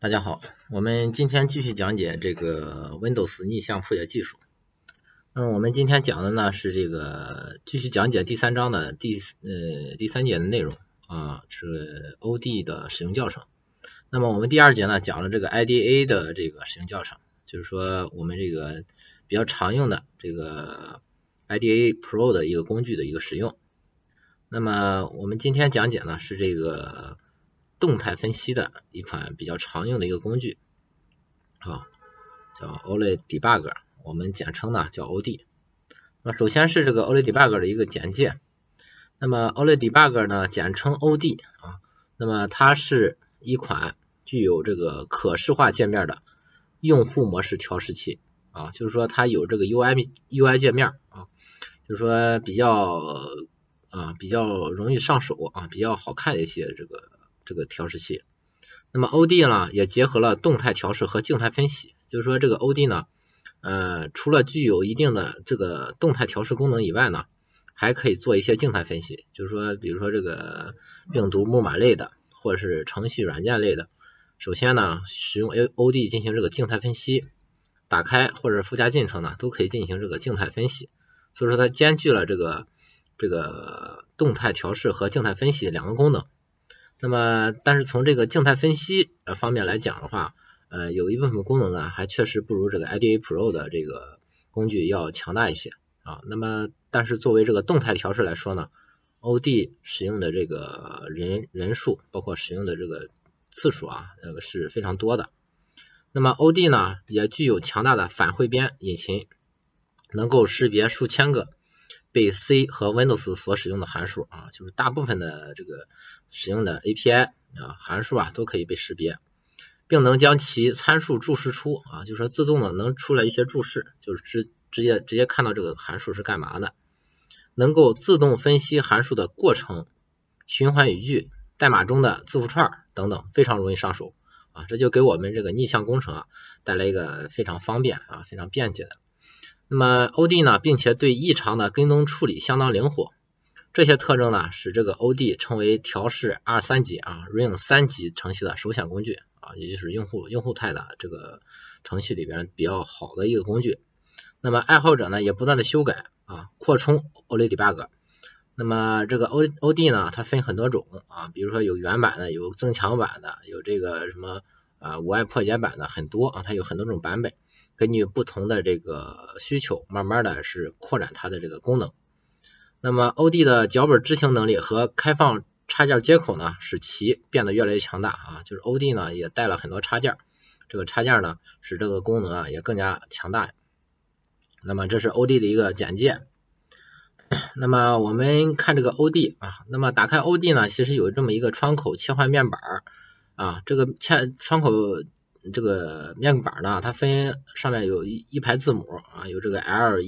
大家好，我们今天继续讲解这个 Windows 逆向破解技术。我们今天讲的呢是这个继续讲解第3章的第3节的内容是 OD 的使用教程。那么我们第2节呢讲了这个 IDA 的这个使用教程，就是说我们这个比较常用的这个 IDA Pro 的一个工具的一个使用。那么我们今天讲解呢是这个动态分析的一款比较常用的一个工具叫 OLED Debugger， 我们简称呢叫 OD。那么首先是这个 OLED Debugger 的一个简介。那么 OLED Debugger 呢简称 OD 那么它是一款具有这个可视化界面的用户模式调试器就是说它有这个 UI 界面就是说比较容易上手比较好看的一些这个调试器。那么 OD 呢也结合了动态调试和静态分析，就是说这个 OD 呢除了具有一定的这个动态调试功能以外呢，还可以做一些静态分析，就是说比如说这个病毒木马类的或者是程序软件类的，首先呢使用 OD 进行这个静态分析，打开或者附加进程呢都可以进行这个静态分析，所以说它兼具了这个动态调试和静态分析两个功能。那么但是从这个静态分析方面来讲的话有一部分功能呢还确实不如这个 IDA Pro 的这个工具要强大一些那么但是作为这个动态调试来说呢， OD 使用的这个人数包括使用的这个次数是非常多的。那么 OD 呢也具有强大的反汇编引擎，能够识别数千个被 C 和 Windows 所使用的函数就是大部分的这个使用的 API 函数都可以被识别，并能将其参数注释出就是说自动的能出来一些注释，就是直接看到这个函数是干嘛的，能够自动分析函数的过程、循环语句、代码中的字符串等等，非常容易上手这就给我们这个逆向工程带来一个非常方便非常便捷的。那么 OD 呢并且对异常的跟踪处理相当灵活，这些特征呢使这个 OD 成为调试 R3 级Ring 3级程序的首选工具也就是用户态的这个程序里边比较好的一个工具。那么爱好者呢也不断的修改扩充 OLED Debugger。那么这个 OD 呢它分很多种比如说有原版的，有增强版的，有这个什么无碍破解版的，很多它有很多种版本，根据不同的这个需求慢慢的是扩展它的这个功能。那么 OD 的脚本执行能力和开放插件接口呢使其变得越来越强大就是 OD 呢也带了很多插件，这个插件呢使这个功能也更加强大。那么这是 OD 的一个简介。那么我们看这个 OD 那么打开 OD 呢其实有这么一个窗口切换面板这个窗口这个面板呢它分上面有一排字母有这个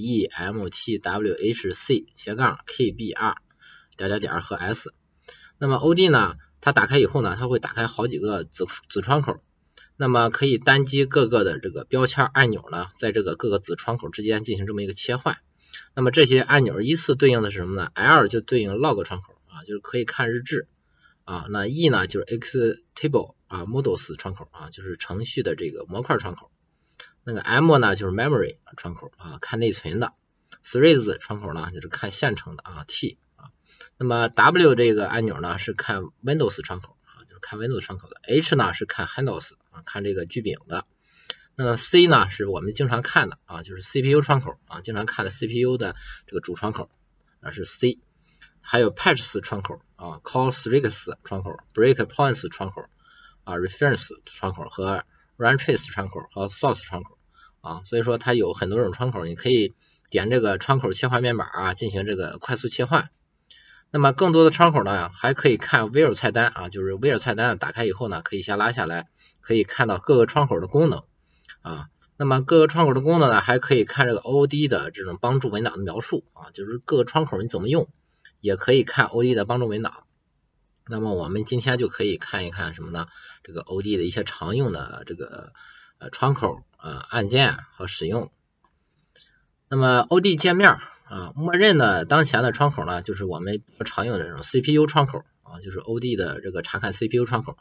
LEMTWHC/KBR加和 S。 那么 OD 呢它打开以后呢它会打开好几个子窗口，那么可以单击各个的这个标签按钮呢在这个各个子窗口之间进行这么一个切换。那么这些按钮依次对应的是什么呢？ L 就对应 log 窗口就是可以看日志那 E 呢就是 Xtable models 窗口就是程序的这个模块窗口。那个 M 呢就是 memory 窗口看内存的。Threads 窗口呢就是看现成的T。那么 W 这个按钮呢是看 Windows 窗口就是看 Windows 窗口的。H 呢是看 Handles 看这个锯柄的。那么 C 呢是我们经常看的就是 CPU 窗口经常看的 CPU 的这个主窗口是 C。还有 Patches 窗口Callstricks 窗口 Breakpoints 窗口Reference 窗口和 Runtrace 窗口和 Source 窗口所以说它有很多种窗口，你可以点这个窗口切换面板进行这个快速切换。那么更多的窗口呢还可以看 Where 菜单就是 Where 菜单打开以后呢可以先拉下来，可以看到各个窗口的功能那么各个窗口的功能呢还可以看这个 OD 的这种帮助文档的描述就是各个窗口你怎么用，也可以看 OD 的帮助文档。那么我们今天就可以看一看什么呢？这个 OD 的一些常用的这个窗口按键和使用。那么 OD 界面默认的当前的窗口呢就是我们比较常用的这种 CPU 窗口就是 OD 的这个查看 CPU 窗口。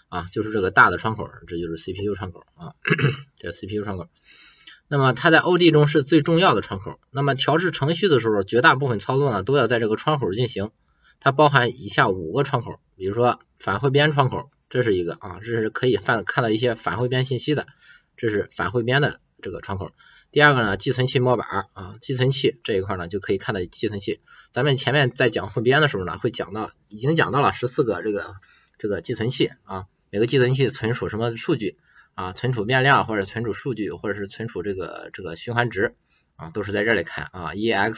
啊，就是这个大的窗口，这就是 CPU 窗口啊，这是 CPU 窗口。那么它在 OD 中是最重要的窗口。那么调试程序的时候，绝大部分操作呢都要在这个窗口进行。它包含以下5个窗口，比如说返汇编窗口，这是一个啊，这是可以看到一些返汇编信息的，这是返汇编的这个窗口。第二个呢，寄存器模板啊，寄存器这一块呢就可以看到寄存器。咱们前面在讲汇编的时候呢，已经讲到了14个这个寄存器啊，每个寄存器存储什么数据啊，存储变量或者存储数据，或者是存储这个循环值啊，都是在这里看啊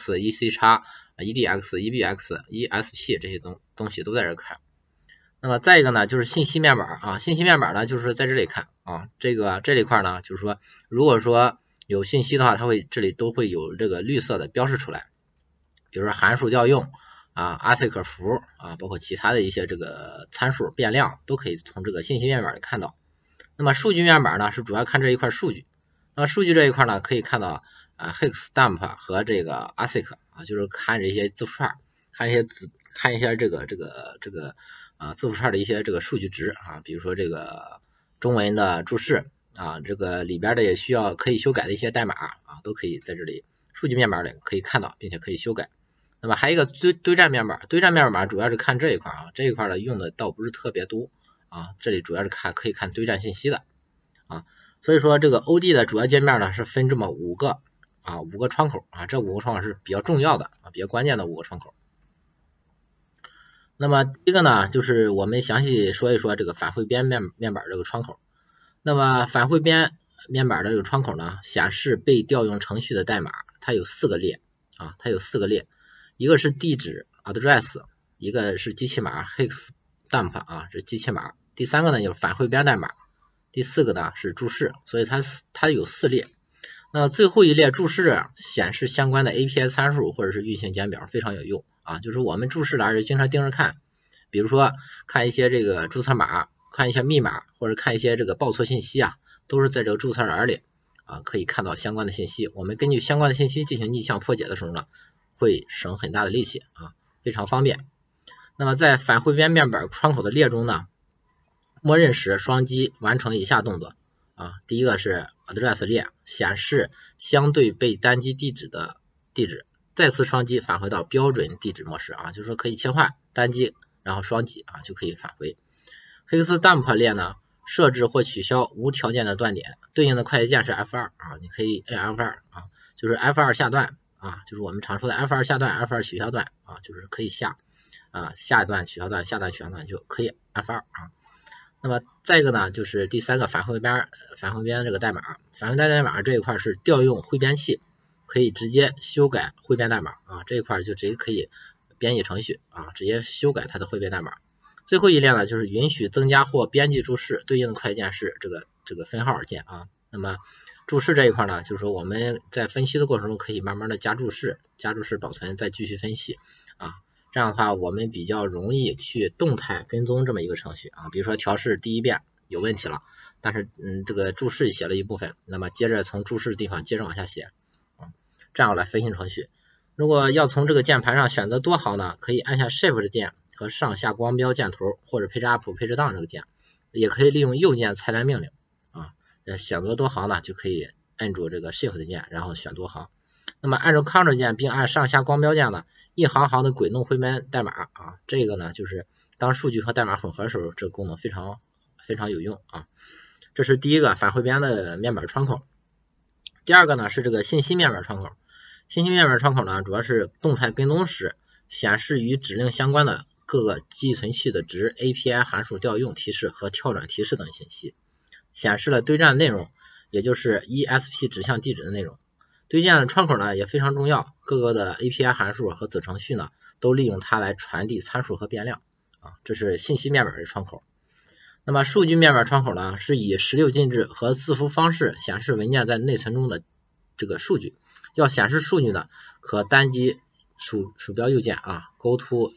，EX、EC x、EDX、EBX、ESP 这些东西都在这看。那么再一个呢，就是信息面板啊，信息面板呢就是在这里看啊，这里块呢就是说，如果说有信息的话，这里都会有这个绿色的标示出来，比如说函数调用啊、ASIC 符啊，包括其他的一些这个参数变量都可以从这个信息面板里看到。那么数据面板呢是主要看这一块数据，那么数据这一块呢可以看到hex、dump 和这个 ASIC 啊，就是看这些字符串，看一些这个字符串的一些这个数据值啊，比如说这个中文的注释啊，这个里边的也需要可以修改的一些代码啊，都可以在这里数据面板里可以看到，并且可以修改。那么还有一个堆栈面板，堆栈面板主要是看这一块啊，这一块的用的倒不是特别多啊，这里主要是可以看堆栈信息的啊，所以说这个 OD 的主要界面呢是分这么5个窗口啊，这5个窗口是比较重要的啊，比较关键的5个窗口。那么第一个呢，就是我们详细说一说这个返汇编面板这个窗口。那么返汇编面板的这个窗口呢，显示被调用程序的代码，它有4个列啊，一个是地址 address， 一个是机器码 hex、dump 啊，这机器码。第3个呢就是返汇编代码，第4个呢是注释，所以它有4列。那最后一列注释显示相关的 API 参数或者是运行简表，非常有用啊，就是我们注释栏就经常盯着看，比如说看一些这个注册码，看一些密码，或者看一些这个报错信息啊，都是在这个注册栏里啊可以看到相关的信息。我们根据相关的信息进行逆向破解的时候呢，会省很大的力气啊，非常方便。那么在返汇编面板窗口的列中呢，默认时双击完成以下动作啊，第一个是 address 列，显示相对被单击地址的地址，再次双击返回到标准地址模式啊，就是说可以切换单击然后双击啊就可以返回。hex-dump 列呢，设置或取消无条件的断点，对应的快捷键是 F2 啊，你可以按 F2 啊，就是 F2 下段啊，就是我们常说的 F2 下段 F2 取消段啊，就是可以下段取消段下段取消段就可以 F2 啊。那么再一个呢，就是第3个返汇编这个代码，返汇编代码这一块是调用汇编器，可以直接修改汇编代码啊，这一块就直接可以编译程序啊，直接修改它的汇编代码。最后一列呢，就是允许增加或编辑注释，对应的快捷键是这个分号键啊。那么注释这一块呢，就是说我们在分析的过程中可以慢慢的加注释保存，再继续分析啊。这样的话我们比较容易去动态跟踪这么一个程序啊，比如说调试第一遍有问题了，但是这个注释写了一部分，那么接着从注释的地方接着往下写这样来分析程序。如果要从这个键盘上选择多行呢，可以按下 Shift 键和上下光标箭头，或者配置 Up 配置 Down 这个键，也可以利用右键菜单命令啊，选择多行呢就可以按住这个 Shift 键然后选多行。那么按照 Ctrl 键并按上下光标键呢，一行行的轨动汇编代码啊，这个呢就是当数据和代码混合的时候，这个功能非常有用啊。这是第一个返汇编的面板窗口。第二个呢是这个信息面板窗口。信息面板窗口呢主要是动态跟踪时显示与指令相关的各个寄存器的值、API 函数调用提示和跳转提示等信息，显示了堆栈内容，也就是 ESP 指向地址的内容。堆栈的窗口呢也非常重要，各个的 API 函数和子程序呢都利用它来传递参数和变量啊，这是信息面板的窗口。那么数据面板窗口呢是以16进制和字符方式显示文件在内存中的这个数据。要显示数据呢，可单击鼠标右键啊 ，Go to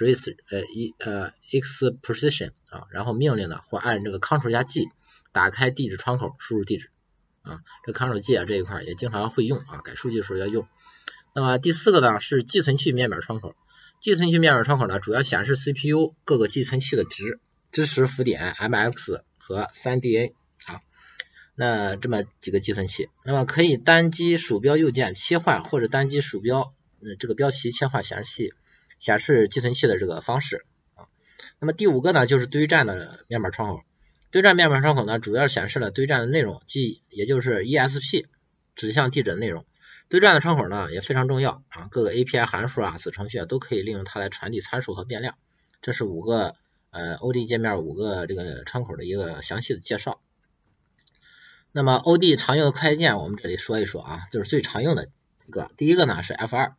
expression 啊，然后命令呢或按这个 Ctrl 加 G 打开地址窗口，输入地址啊，这 Ctrl G 这一块也经常会用啊，改数据的时候要用。那么第4个呢是寄存器面板窗口。寄存器面板窗口呢主要显示 CPU 各个寄存器的值支持浮点 MX 和 3DA 啊，那这么几个计算器，那么可以单击鼠标右键切换或者单击鼠标这个标旗切换显示计算器的这个方式啊。那么第5个呢就是堆栈的面板窗口，堆栈面板窗口呢主要显示了堆栈的内容，也就是 ESP 指向地址的内容。堆栈的窗口呢也非常重要啊，各个 API 函数啊、子程序都可以利用它来传递参数和变量。这是5个OD 界面5个这个窗口的一个详细的介绍。那么 OD 常用的快捷键我们这里说一说啊，就是最常用的一个，第一个呢是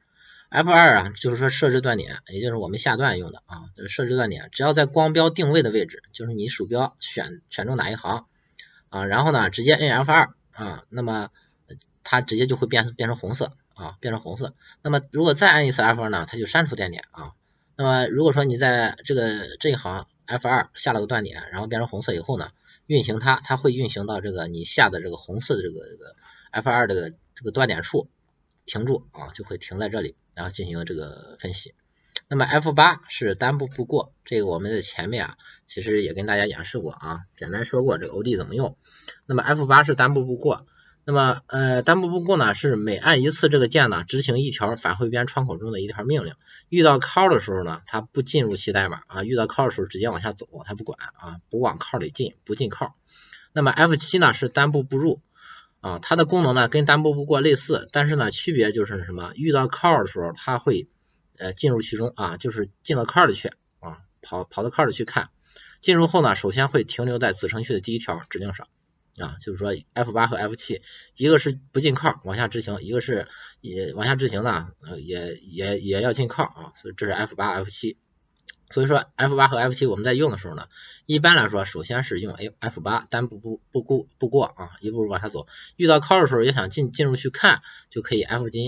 F2 啊，就是说设置断点，也就是我们下段用的啊，就是设置断点，只要在光标定位的位置，就是你鼠标选中哪一行啊，然后呢直接摁 F2 啊，那么它直接就会变成红色啊，变成红色。那么如果再按一次 F2 呢，它就删除断点啊。那么如果说你在这一行 F2 下了个断点，然后变成红色以后呢，运行它会运行到这个你下的这个红色的这个 F2 这个断点处停住啊，就会停在这里，然后进行这个分析。那么 F8 是单步不过，这个我们在前面啊其实也跟大家演示过啊，简单说过这个 OD 怎么用。那么 F8 是单步不过，那么单步不过呢是每按一次这个键呢执行一条返回边窗口中的一条命令，遇到 call 的时候呢它不进入其代码啊，遇到 call 的时候直接往下走，它不管啊，不往 call 里进，不进 call。那么 F7 呢是单步不入啊，它的功能呢跟单步不过类似，但是呢区别就是什么，遇到 call 的时候它会进入其中啊，就是进到 call 里去啊，跑到 call 里去看，进入后呢首先会停留在子程序的第一条指令上啊，就是说 F8 和 F7 一个是不进 call 往下执行，一个是也往下执行呢也要进 call 啊，所以这是 F8 F7。所以说 F8 和 F7 我们在用的时候呢，一般来说首先是用 F8 单步不过啊，一步步往下走，遇到 call 的时候也想进入去看，就可以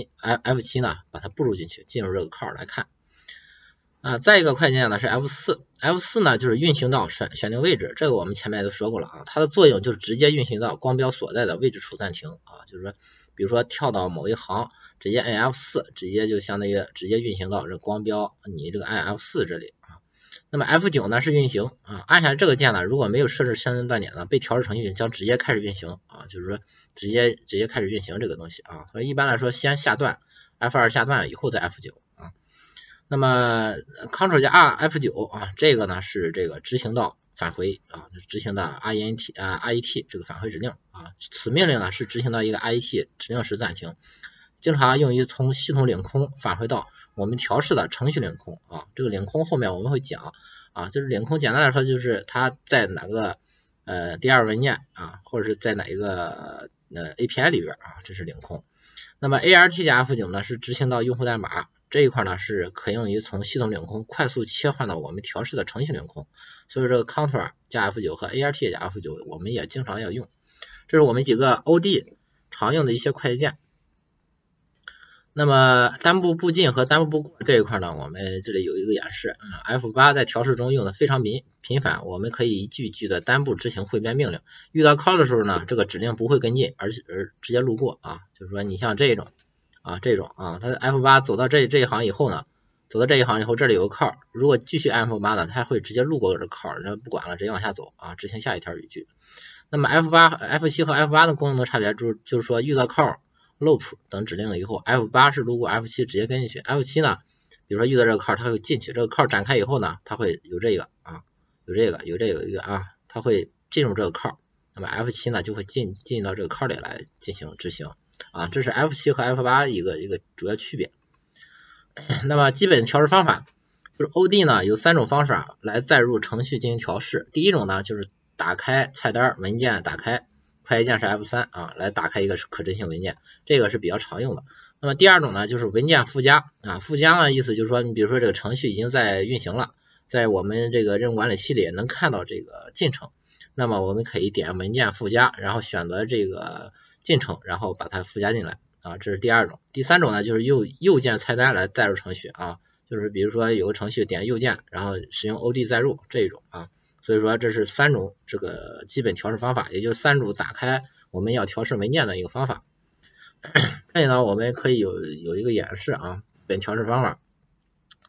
F7 呢把它步入进去，进入这个 call 来看啊。再一个快捷键呢是 F4 呢就是运行到选定位置，这个我们前面都说过了啊，它的作用就是直接运行到光标所在的位置处暂停啊，就是说比如说跳到某一行直接按 F4， 直接就相当于直接运行到这光标你这个按 F4 这里啊。那么 F9 呢是运行啊，按下这个键呢，如果没有设置相应断点呢，被调制程序将直接开始运行啊，就是说直接开始运行这个东西啊。所以一般来说先下段 F2 下段以后再 F9 啊。那么 Ctrl 加 F9 啊，这个呢是这个执行到返回啊，执行的 RET 这个返回指令啊，此命令呢是执行到一个 RET 指令时暂停，经常用于从系统领空返回到我们调试的程序领空啊，这个领空后面我们会讲啊，就是领空简单来说就是它在哪个第二文件啊，或者是在哪一个API 里边啊，这是领空。那么 ART 加 F9 呢是执行到用户代码这一块呢，是可用于从系统领空快速切换到我们调试的程序领空，所以这个 Ctrl 加 F9 和 ART 加 F9 我们也经常要用。这是我们几个 OD 常用的一些快捷键。那么单步不进和单步不过这一块呢，我们这里有一个演示啊 ，F8 在调试中用的非常频繁，我们可以一句一句的单步执行汇编命令，遇到 call 的时候呢，这个指令不会跟进，而直接路过啊，就是说你像这种啊，它 F8 走到这一行以后呢，走到这一行以后这里有个 call， 如果继续按 F8 呢，它会直接路过这个 call， 然后不管了，直接往下走啊，执行下一条语句。那么 F7 和 F8 的功能的差别就是说遇到 call、loop 等指令以后 ，F8 是路过 F7 直接跟进去 ，F7 呢，比如说遇到这个 call 它会进去，这个 call 展开以后呢，它会有这个啊，有一个啊，它会进入这个 call， 那么 F7 呢就会进到这个 call 里来进行执行啊，这是 F7 和 F8 一个主要区别。那么基本调试方法就是 OD 呢有3种方法来载入程序进行调试，第一种呢就是打开菜单文件打开，快捷键是 F3 啊，来打开一个可执行文件，这个是比较常用的。那么第二种呢就是文件附加啊，附加呢意思就是说你比如说这个程序已经在运行了，在我们这个任务管理器里能看到这个进程，那么我们可以点文件附加，然后选择这个进程，然后把它附加进来啊，这是第二种。第三种呢就是右键菜单来载入程序啊，就是比如说有个程序点右键，然后使用 OD 载入这一种啊。所以说这是3种这个基本调试方法，也就是3种打开我们要调试文件的一个方法。这里呢我们可以有一个演示啊，基本调试方法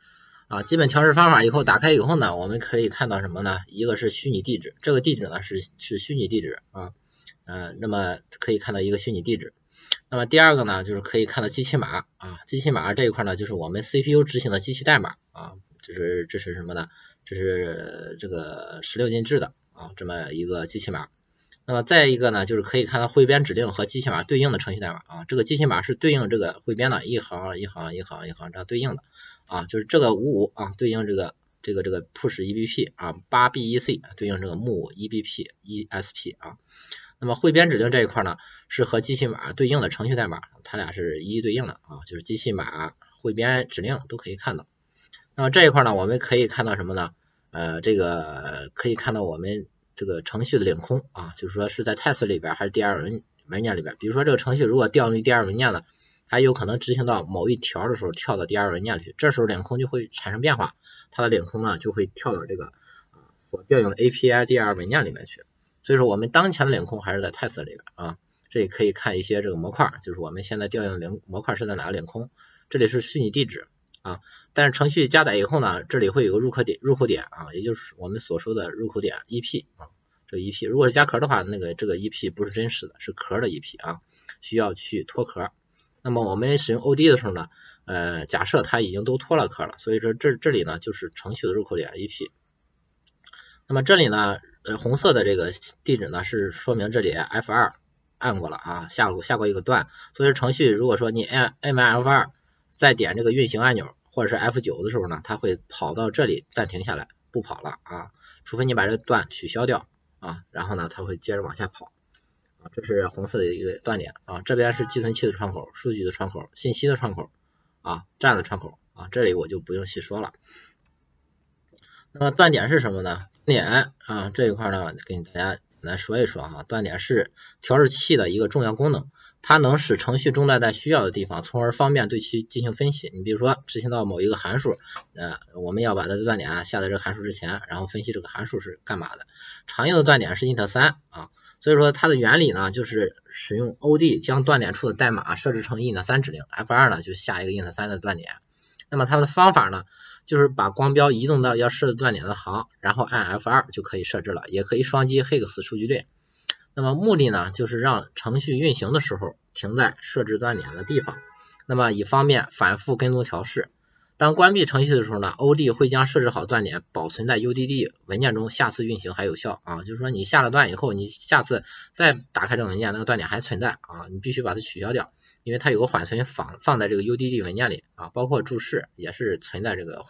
啊，基本调试方法以后打开以后呢，我们可以看到什么呢？一个是虚拟地址，这个地址呢是虚拟地址啊，那么可以看到一个虚拟地址。那么第二个呢，就是可以看到机器码啊，机器码这一块呢，就是我们 CPU 执行的机器代码啊，这是什么呢？这是这个16进制的啊，这么一个机器码。那么再一个呢，就是可以看到汇编指令和机器码对应的程序代码啊，这个机器码是对应这个汇编的一行一行一行一行这样对应的啊，就是这个55啊对应这个 push EBP 啊8BEC 对应这个 move EBP ESP 啊。那么汇编指令这一块呢，是和机器码对应的程序代码，它俩是一一对应的啊，就是机器码汇编指令都可以看到。那么这一块呢，我们可以看到什么呢？这个可以看到我们这个程序的领空啊，就是说是在 test 里边还是 DR 文件里边。比如说这个程序如果调用于 DR 文件呢，它有可能执行到某一条的时候跳到 DR 文件里去，这时候领空就会产生变化，它的领空呢就会跳到这个所调用的 API DR 文件里面去。所以说我们当前的领空还是在 test 里边啊，这里可以看一些这个模块，就是我们现在调用的模块是在哪个领空，这里是虚拟地址啊，但是程序加载以后呢，这里会有个入口点啊，也就是我们所说的入口点 EP 啊，这个 EP 如果是加壳的话，那个这个 EP 不是真实的，是壳的 EP 啊，需要去脱壳。那么我们使用 OD 的时候呢，假设它已经都脱了壳了，所以说这里呢就是程序的入口点 EP。那么这里呢，红色的这个地址呢是说明这里 F2 按过了啊，下过一个段，所以程序如果说你按完 F2 再点这个运行按钮或者是 F9 的时候呢，它会跑到这里暂停下来不跑了啊，除非你把这个段取消掉啊，然后呢它会接着往下跑啊，这是红色的一个断点啊，这边是计算器的窗口、数据的窗口、信息的窗口啊、站的窗口啊，这里我就不用细说了。那么断点是什么呢？断点啊这一块呢，给大家来说一说啊，断点是调试器的一个重要功能，它能使程序中断在需要的地方，从而方便对其进行分析。你比如说执行到某一个函数，我们要把它的断点下在这个函数之前，然后分析这个函数是干嘛的。常用的断点是 int3 啊，所以说它的原理呢，就是使用 OD 将断点处的代码设置成 int3 指令 ，F2 呢就下一个 int3 的断点。那么它的方法呢，就是把光标移动到要设置断点的行，然后按 F2 就可以设置了，也可以双击 Hex 数据列。那么目的呢，就是让程序运行的时候停在设置断点的地方，那么以方便反复跟踪调试。当关闭程序的时候呢 ，OD 会将设置好断点保存在 UDD 文件中，下次运行还有效啊。就是说你下了断以后，你下次再打开这个文件，那个断点还存在啊，你必须把它取消掉。因为它有个缓存放在这个 UDD 文件里啊，包括注释也是存在这个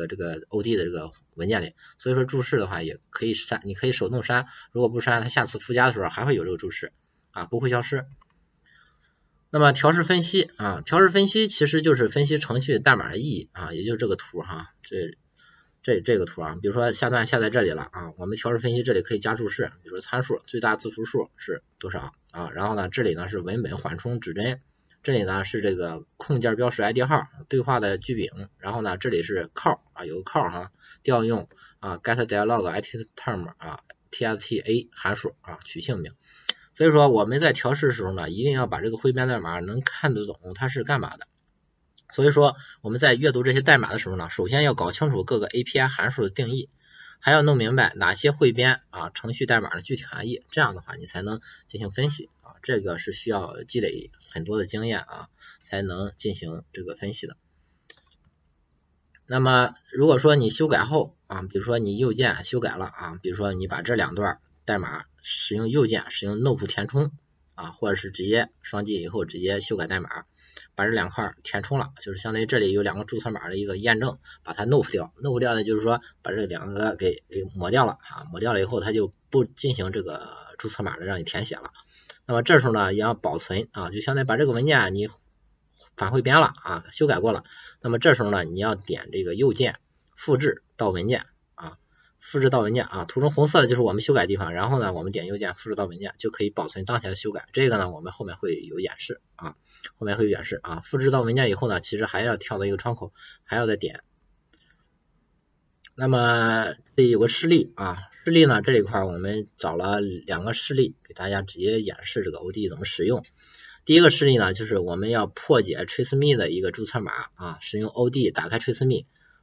OD 的这个文件里，所以说注释的话也可以删，你可以手动删，如果不删，它下次附加的时候还会有这个注释啊，不会消失。那么调试分析啊，调试分析其实就是分析程序代码的意义啊，也就是这个图哈，这个图啊，比如说下段下在这里了啊，我们调试分析这里可以加注释，比如说参数最大字符数是多少啊，然后呢这里呢是文本缓冲指针。这里呢是这个控件标识 ID 号，对话的句柄，然后呢这里是 call 啊，有个 call 哈，调用啊 get dialog itterm 啊 tsta 函数啊取姓名。所以说我们在调试的时候呢，一定要把这个汇编代码能看得懂它是干嘛的。所以说我们在阅读这些代码的时候呢，首先要搞清楚各个 API 函数的定义，还要弄明白哪些汇编啊程序代码的具体含义，这样的话你才能进行分析啊，这个是需要积累很多的经验啊，才能进行这个分析的。那么如果说你修改后啊，比如说你右键修改了啊，比如说你把这两段代码使用右键使用 NOP 填充啊，或者是直接双击以后直接修改代码，把这两块填充了，就是相当于这里有两个注册码的一个验证，把它 NOP 掉 ，NOP 掉的就是说把这两个给抹掉了啊，抹掉了以后它就不进行这个注册码的让你填写了。那么这时候呢也要保存啊，就相当于把这个文件你反汇编了啊，修改过了，那么这时候呢你要点这个右键复制到文件啊，复制到文件啊，图中红色的就是我们修改地方，然后呢我们点右键复制到文件就可以保存当前的修改，这个呢我们后面会有演示啊，后面会有演示啊，复制到文件以后呢，其实还要跳到一个窗口，还要再点。那么这里有个示例啊，示例呢这一块我们找了两个示例给大家直接演示这个 OD 怎么使用。第一个示例呢，就是我们要破解 TraceMe 的一个注册码啊，使用 OD 打开 TraceMe，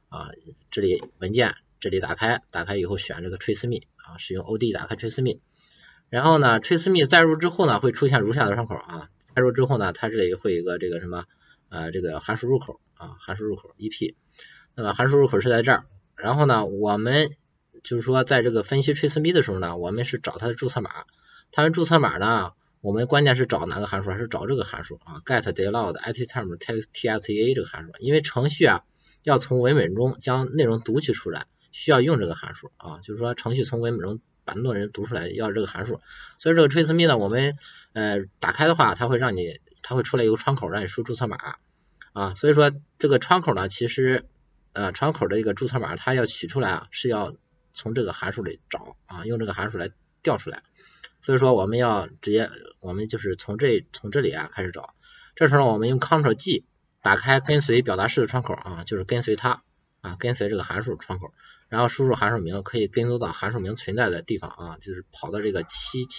啊，这里文件这里打开以后选这个 trace me 啊，使用 OD 打开 trace me， 然后呢 trace me 载入之后呢会出现如下的窗口啊，载入之后呢它这里会有一个这个什么这个函数入口啊，函数入口 EP， 那么函数入口是在这儿，然后呢我们就是说在这个分析 trace me 的时候呢，我们是找它的注册码，它的注册码呢我们关键是找哪个函数，还是找这个函数啊 get dialog iterm txa 这个函数，因为程序啊要从文本中将内容读取出来，需要用这个函数啊，就是说程序从文本中把内容读出来要这个函数，所以这个 trace me 呢我们打开的话它会出来一个窗口让你输注册码啊，所以说这个窗口呢其实窗口的一个注册码它要取出来啊是要从这个函数里找啊，用这个函数来调出来，所以说我们要直接我们就是从这里啊开始找，这时候我们用 Ctrl G 打开跟随表达式的窗口啊，就是跟随它啊，跟随这个函数窗口，然后输入函数名，可以跟踪到函数名存在的地方啊，就是跑到这个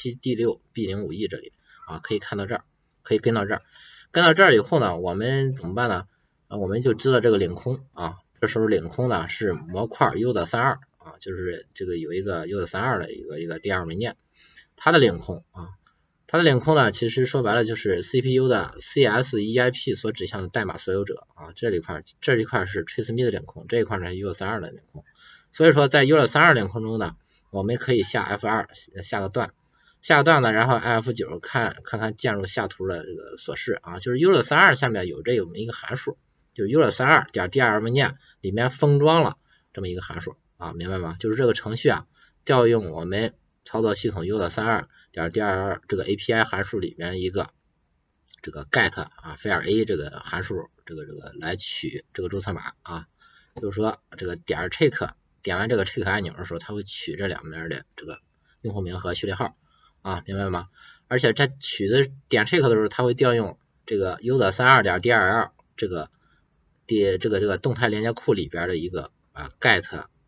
77D6B05E 这里啊，可以看到这儿，可以跟到这儿，跟到这儿以后呢我们怎么办呢我们就知道这个领空啊，这时候领空呢是模块 U 的32啊，就是这个有一个 U 的32的一个第二文件，它的领空啊，它的领空呢其实说白了就是 CPU 的 CSEIP 所指向的代码所有者啊，这一块是 trace me 的领空，这一块呢是 U32 的领空，所以说在 U32 领空中呢我们可以下 F2 下个段呢，然后按 F9 看看键入下图的这个所示啊，就是 U32 下面有这么一个函数，就是 U32 点 dir 文件里面封装了这么一个函数啊，明白吗？就是这个程序啊调用我们操作系统 U32 点 dir 这个 API 函数里面一个这个 get 啊 file a 这个函数这个来取这个注册码啊，就是说这个点 check 点完这个 check 按钮的时候，它会取这两边的这个用户名和序列号啊，明白吗？而且在取的点 check 的时候，它会调用这个 user32 点 DLL 这个动态连接库里边的一个get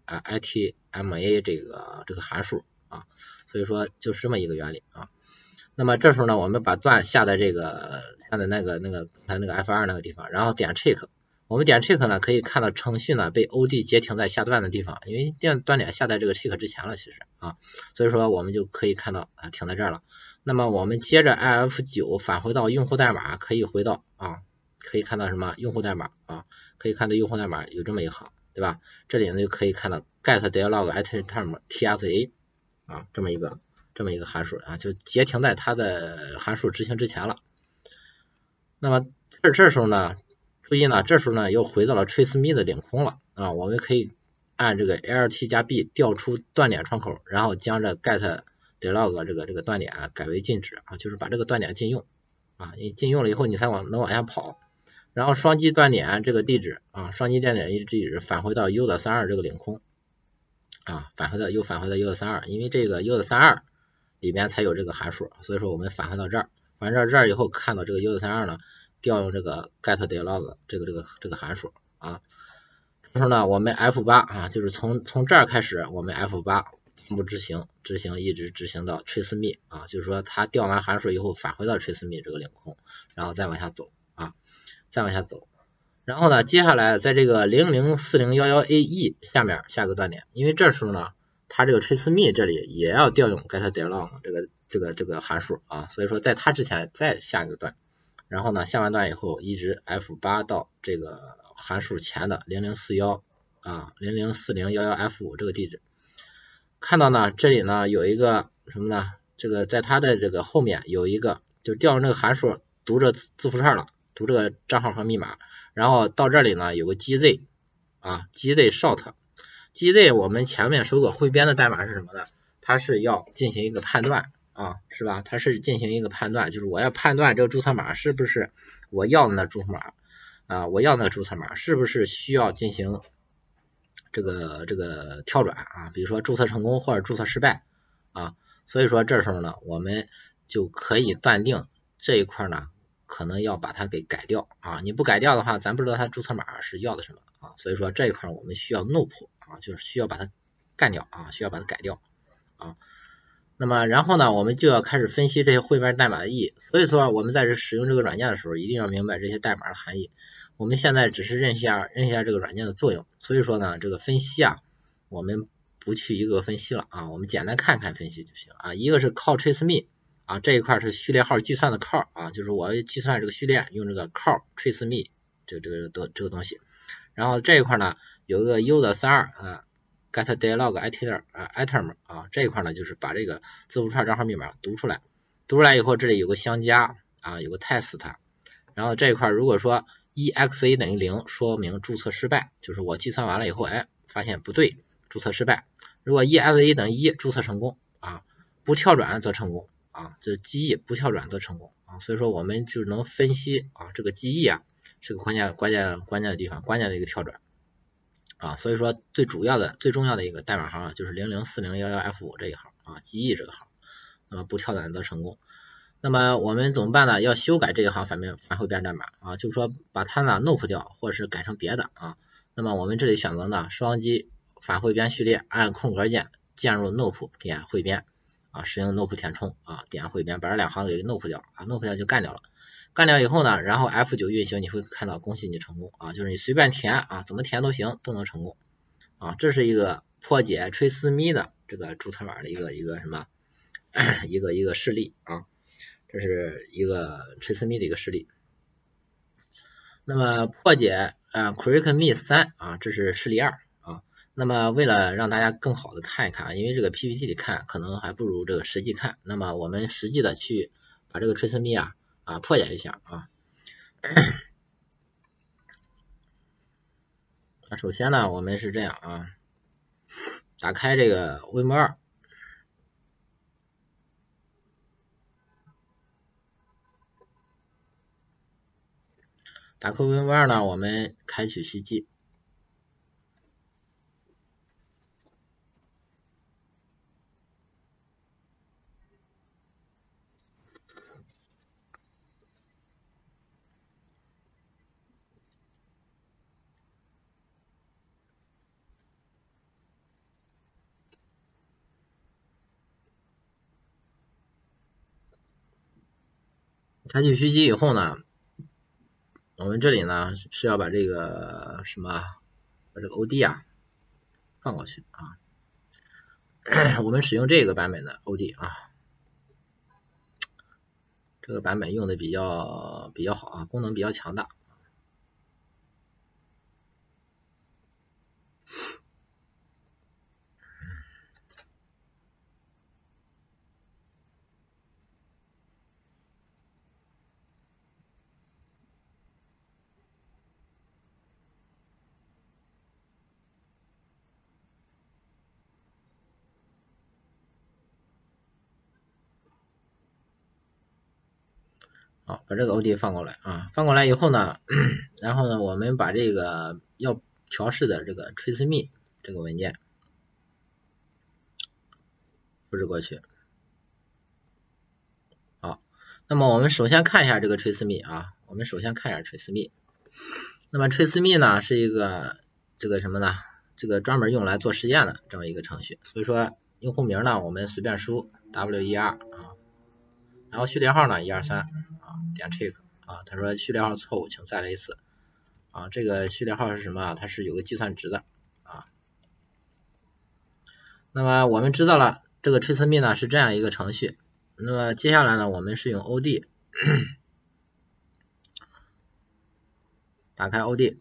itma 这个函数啊，所以说就是这么一个原理啊。那么这时候呢，我们把段下在那个F2 那个地方，然后点 check， 我们点 check 呢可以看到程序呢被 OD 截停在下段的地方，因为断点下在这个 check 之前了其实啊，所以说我们就可以看到停在这儿了。那么我们接着按 F9 返回到用户代码，可以回到可以看到什么用户代码啊，可以看到用户代码有这么一行，对吧？这里呢就可以看到 get dialog iterm txa 啊这么一个函数啊，就截停在它的函数执行之前了。那么这时候呢，注意呢，这时候呢又回到了 trace me 的领空了啊，我们可以按这个 Alt 加 B 调出断点窗口，然后将这 get dialog 这个断点改为禁止啊，就是把这个断点禁用啊，你禁用了以后你才能往下跑。然后双击断点这个地址啊，双击断点地址返回到 U 的32这个领空啊，返回到 U 的32，因为这个 U 的32里面才有这个函数，所以说我们返回到这儿，返回到这儿以后看到这个 U 的32呢，调用这个 get dialog 这个函数啊，这时候呢我们 F8 啊，就是从这儿开始我们 F8 同步执行一直执行到 trace me 啊，就是说它调完函数以后返回到 trace me 这个领空，然后再往下走啊，然后呢接下来在这个 004011AE 下面下个断点，因为这时候呢它这个 trace me 这里也要调用 get dialog 这个函数啊，所以说在它之前再下一个段，然后呢下完段以后一直 F8 到这个函数前的004011F5 这个地址，看到呢这里呢有一个什么呢，这个在它的这个后面有一个就调用这个函数读这字符串了，读这个账号和密码，然后到这里呢有个 GZ 啊 GZ short GZ 我们前面说过汇编的代码是什么呢？它是要进行一个判断啊，是吧？它是进行一个判断，就是我要判断这个注册码是不是我要的那注册码啊，我要那个注册码是不是需要进行这个跳转啊，比如说注册成功或者注册失败啊，所以说这时候呢我们就可以断定这一块呢可能要把它给改掉啊，你不改掉的话咱不知道它注册码是要的什么啊，所以说这一块我们需要 NOP 啊，就是需要把它干掉啊，需要把它改掉啊。那么然后呢我们就要开始分析这些汇编代码的意义，所以说我们在这使用这个软件的时候一定要明白这些代码的含义。 我们现在只是认识一下这个软件的作用，所以说呢，这个分析啊，我们不去一个分析了啊，我们简单看看分析就行啊。一个是 call trace me 啊，这一块是序列号计算的 call 啊，就是我计算这个序列用这个 call trace me 这个东西。然后这一块呢有一个 user32get dialog item 啊，这一块呢就是把这个字符串账号密码读出来以后，这里有个相加啊，有个 test， 然后这一块如果说 exa 等于0，说明注册失败，就是我计算完了以后，发现不对，注册失败。如果 exa 等于1，注册成功啊，不跳转则成功啊，这记忆不跳转则成功啊，所以说我们就能分析啊，这个记忆啊是个关键的地方，关键的一个跳转啊，所以说最重要的一个代码行啊，就是 004011F5 这一行啊，记忆这个行，那么不跳转则成功。那么我们怎么办呢？要修改这一行返回编代码啊，就是说把它呢 NOP 掉，或者是改成别的啊。那么我们这里选择呢双击返回编序列，按空格键键入 NOP 点汇编啊，使用 NOP 填充啊，点汇编，把这两行给 NOP 掉啊 ，NOP 掉就干掉了。干掉以后呢，然后 F9 运行，你会看到恭喜你成功啊，就是你随便填啊，怎么填都行，都能成功啊。这是一个破解 trace me 的这个注册码的一个什么一个示例啊。这是一个 trace me 的一个示例。那么破解quick me 3啊，这是示例2啊。那么为了让大家更好的看一看，因为这个 PPT 里看可能还不如这个实际看，那么我们实际的去把这个 trace me 破解一下啊。首先呢，我们是这样啊，打开这个 vim2。打开 vim2 呢，我们开启虚记。开启虚记以后呢，我们这里呢是要把这个把这个 OD 放过去啊。我们使用这个版本的 OD 啊，这个版本用的比较好啊，功能比较强大。好，把这个 OD 放过来啊，放过来以后呢，然后呢，我们把这个要调试的这个 trace me 这个文件复制过去。好，那么我们首先看一下这个 trace me 啊，我们首先看一下 trace me。那么 trace me 呢是一个这个什么呢？这个专门用来做实验的这么一个程序，所以说用户名呢我们随便输 W1R 啊，然后序列号呢123啊，点 check 啊，他说序列号错误，请再来一次啊，这个序列号是什么？它是有个计算值的啊。那么我们知道了这个 trace me 呢是这样一个程序，那么接下来呢我们是用 OD 打开 OD。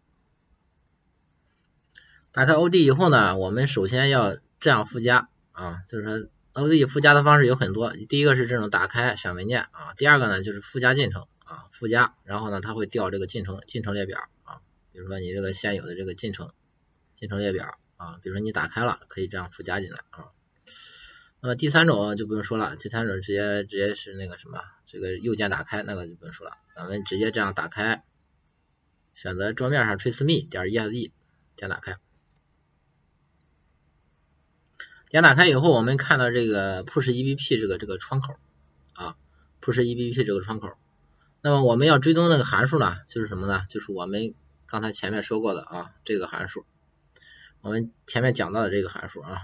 打开 OD 以后呢，我们首先要这样附加啊，就是说 OD 附加的方式有很多，第一个是这种打开选文件啊，第二个呢就是附加进程啊，附加，然后呢它会调这个进程列表啊，比如说你这个现有的这个进程列表啊，比如说你打开了可以这样附加进来啊。那么第三种就不用说了，第三种直接是那个什么，这个右键打开那个就不用说了，咱们直接这样打开，选择桌面上 trace me 点 exe 点打开。点打开以后，我们看到这个 push EBP 这个窗口啊 ，push EBP 这个窗口。那么我们要追踪那个函数呢，就是什么呢？就是我们刚才前面说过的啊，这个函数，我们前面讲到的这个函数啊，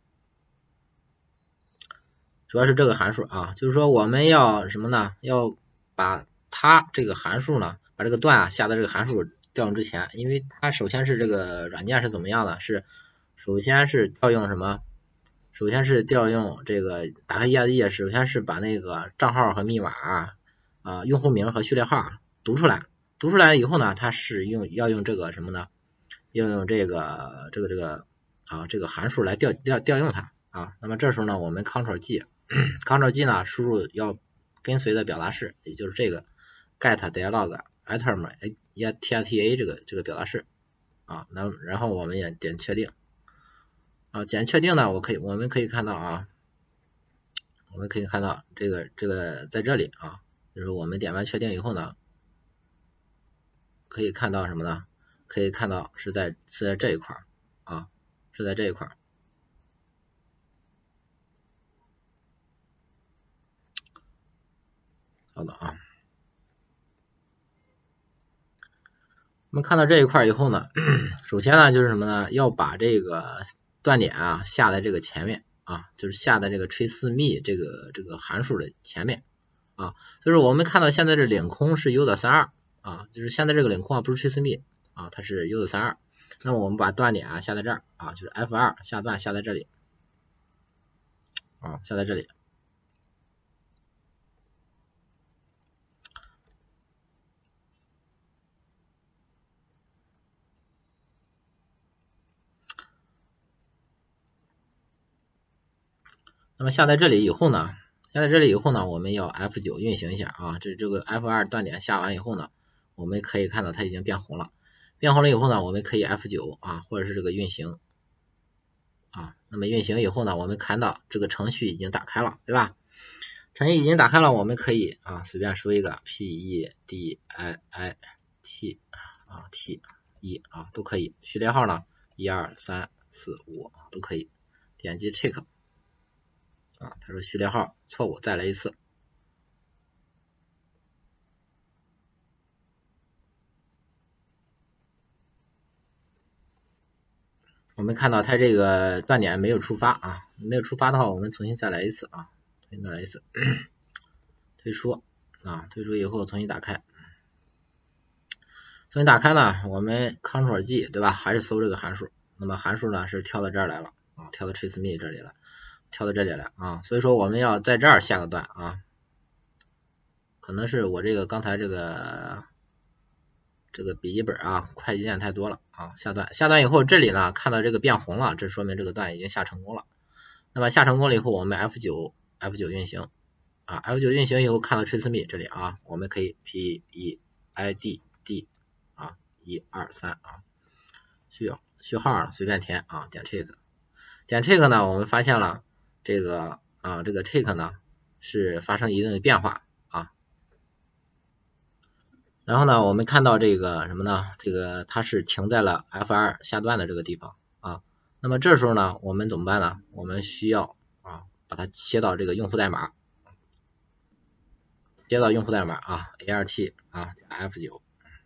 主要是这个函数啊，就是说我们要什么呢？要把它这个函数呢，把这个段啊下的这个函数调用之前，因为它首先是这个软件是怎么样的，是首先是调用什么？首先是调用这个打开页，首先是把那个账号和密码用户名和序列号读出来以后呢，它是要用这个什么呢？要用这个函数来调用它啊。那么这时候呢，我们 Ctrl G 呢输入要跟随的表达式，也就是这个 get dialog item TRTA 这个表达式啊。然后我们也点确定啊，点确定呢，我们可以看到啊，我们可以看到这个在这里啊，就是我们点完确定以后呢，可以看到什么呢？可以看到是在这一块啊，是在这一块。稍等啊，我们看到这一块以后呢，首先呢就是什么呢？要把这个断点啊下在这个前面啊，就是下在这个 trace_me 这个函数的前面啊。所以说我们看到现在这领空是 user32啊，就是现在这个领空啊不是 trace_me 啊，它是 user32。那么我们把断点啊下在这儿啊，就是 F2 下段下在这里啊，下在这里。那么下在这里以后呢，我们要 F9 运行一下啊，这个 F2 断点下完以后呢，我们可以看到它已经变红了。变红了以后呢，我们可以 F9 啊，或者是这个运行啊。那么运行以后呢，我们看到这个程序已经打开了，对吧？程序已经打开了，我们可以啊随便输一个 PEDIIT T1啊都可以，序列号呢1 2 3 4 5都可以，点击 check。啊，他说序列号错误，再来一次。我们看到它这个断点没有触发啊，没有触发的话，我们重新再来一次啊，重新再来一次，退出啊，退出以后重新打开，重新打开呢，我们 Ctrl G 对吧？还是搜这个函数，那么函数呢是跳到这儿来了啊，跳到 trace_me 这里了，跳到这里来啊，所以说我们要在这儿下个段啊，可能是我这个刚才这个笔记本啊，快捷键太多了啊，下段以后，这里呢看到这个变红了，这说明这个段已经下成功了。那么下成功了以后，我们 F9 运行啊 ，F9 运行以后看到 trace_me 这里啊，我们可以 PEIDD 啊1 2 3啊，序号随便填啊，点 check， 点 check 呢，我们发现了这个check 呢是发生一定的变化。然后呢，我们看到这个什么呢？这个它是停在了 F2 下段的这个地方啊。那么这时候呢，我们怎么办呢？我们需要把它切到这个用户代码，切到用户代码啊 ，ALT 啊 F9。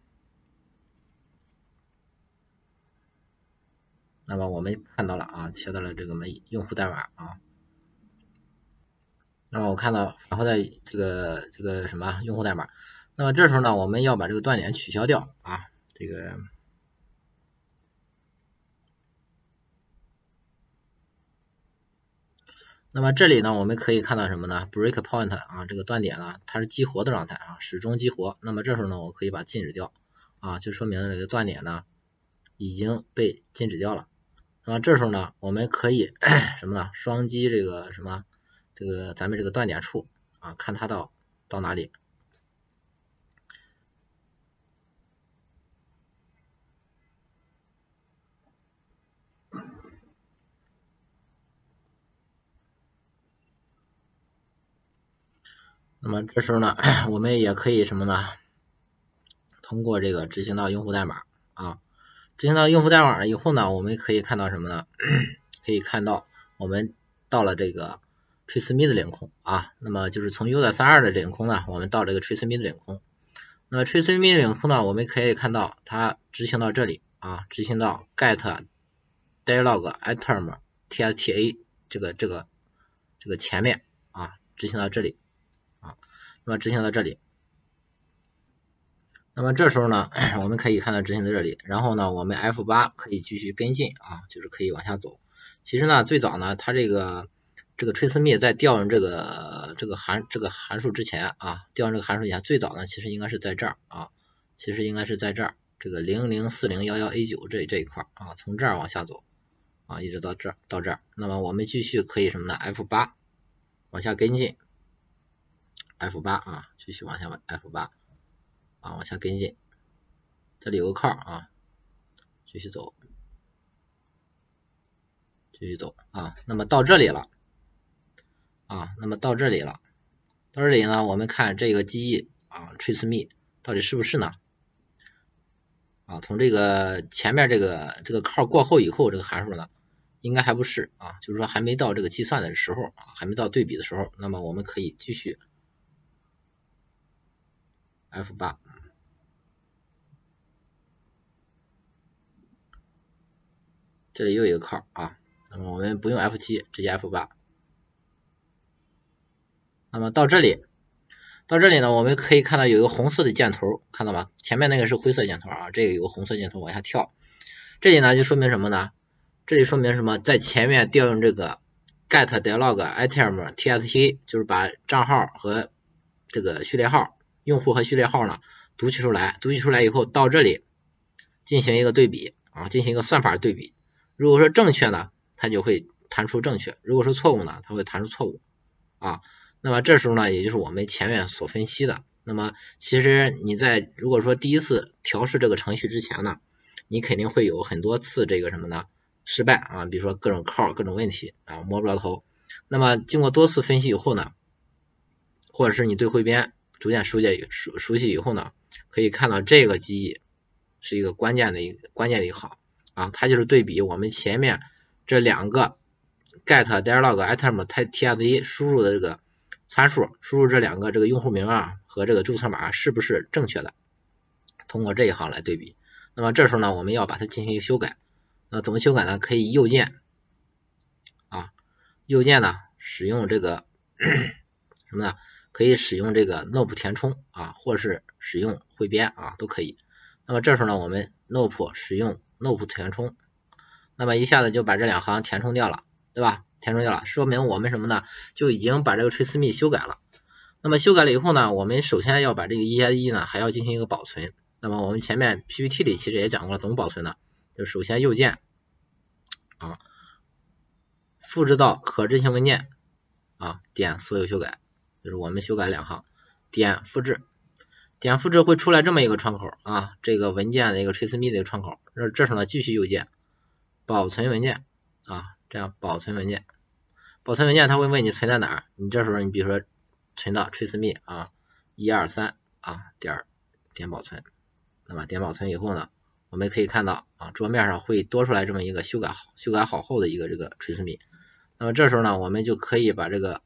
那么我们看到了啊，切到了这个用户代码啊。那么我看到返回的这个什么用户代码。那么这时候呢，我们要把这个断点取消掉啊，这个。那么这里呢，我们可以看到什么呢 ？breakpoint 啊，这个断点呢，它是激活的状态啊，始终激活。那么这时候呢，我可以把它禁止掉啊，就说明这个断点呢已经被禁止掉了。那么这时候呢，我们可以什么呢？双击这个什么咱们这个断点处啊，看它到哪里。那么这时候呢，我们也可以什么呢？通过这个执行到用户代码啊，执行到用户代码了以后呢，我们可以看到什么呢？可以看到我们到了这个 trace_me 的领空啊，那么就是从 user32 的领空呢，我们到这个 trace_me 的领空。那么 trace_me 的领空呢，我们可以看到它执行到这里啊，执行到 get dialog item TRTA 这个前面啊，执行到这里啊，那么执行到这里那么这时候呢，我们可以看到执行在这里，然后呢，我们 F8 可以继续跟进啊，就是可以往下走。其实呢，最早呢，它这个trace me 在调用这个函数之前啊，调用这个函数以前，最早呢，其实应该是在这儿啊，其实应该是在这儿，这个004011A9这一块啊，从这儿往下走啊，一直到这儿。那么我们继续可以什么呢 ？F8 往下跟进 ，F8 啊，继续往下 F8 啊，往下跟进，这里有个扣啊，继续走啊，那么到这里了啊，到这里呢，我们看这个记忆啊 trace me 到底是不是呢？啊，从这个前面这个扣过后以后，这个函数呢，应该还不是啊，就是说还没到这个计算的时候啊，还没到对比的时候，那么我们可以继续 F8。这里又一个扣啊，那么我们不用 F7，直接 F8。那么到这里呢，我们可以看到有一个红色的箭头，看到吗？前面那个是灰色箭头啊，这个有个红色箭头往下跳。这里呢就说明什么呢？这里说明什么？在前面调用这个 get dialog item txt， 就是把账号和这个序列号、用户和序列号呢读取出来以后，到这里进行一个对比啊，进行一个算法对比。如果说正确呢，它就会弹出正确；如果说错误呢，它会弹出错误啊。那么这时候呢，也就是我们前面所分析的。那么其实你在如果说第一次调试这个程序之前呢，你肯定会有很多次这个什么呢失败啊，比如说各种扣、各种问题啊，摸不着头。那么经过多次分析以后呢，或者是你对汇编逐渐熟悉以后呢，可以看到这个记忆是一个关键的一个行啊，它就是对比我们前面这两个 get dialog item txt 输入的这个参数，输入这两个这个用户名啊和这个注册码是不是正确的，通过这一行来对比。那么这时候呢，我们要把它进行一个修改。那怎么修改呢？可以右键啊，右键呢使用这个什么呢？可以使用这个 NOP 填充啊，或是使用汇编啊，都可以。那么这时候呢，我们 NOP 使用 NOP 填充，那么一下子就把这两行填充掉了，对吧？填充掉了，说明我们什么呢？就已经把这个 trace me 修改了。那么修改了以后呢，我们首先要把这个 EIE 呢还要进行一个保存。那么我们前面 PPT 里其实也讲过了怎么保存的，就首先右键啊，复制到可执行文件啊，点所有修改，就是我们修改两行，点复制，点复制会出来这么一个窗口啊，这个文件的一个 trace me 的一个窗口，这时候呢继续右键保存文件啊，这样保存文件，它会问你存在哪儿，你这时候你比如说存到 trace me 啊123啊点保存，那么点保存以后呢，我们可以看到啊桌面上会多出来这么一个修改好后的一个这个 trace me， 那么这时候呢，我们就可以把这个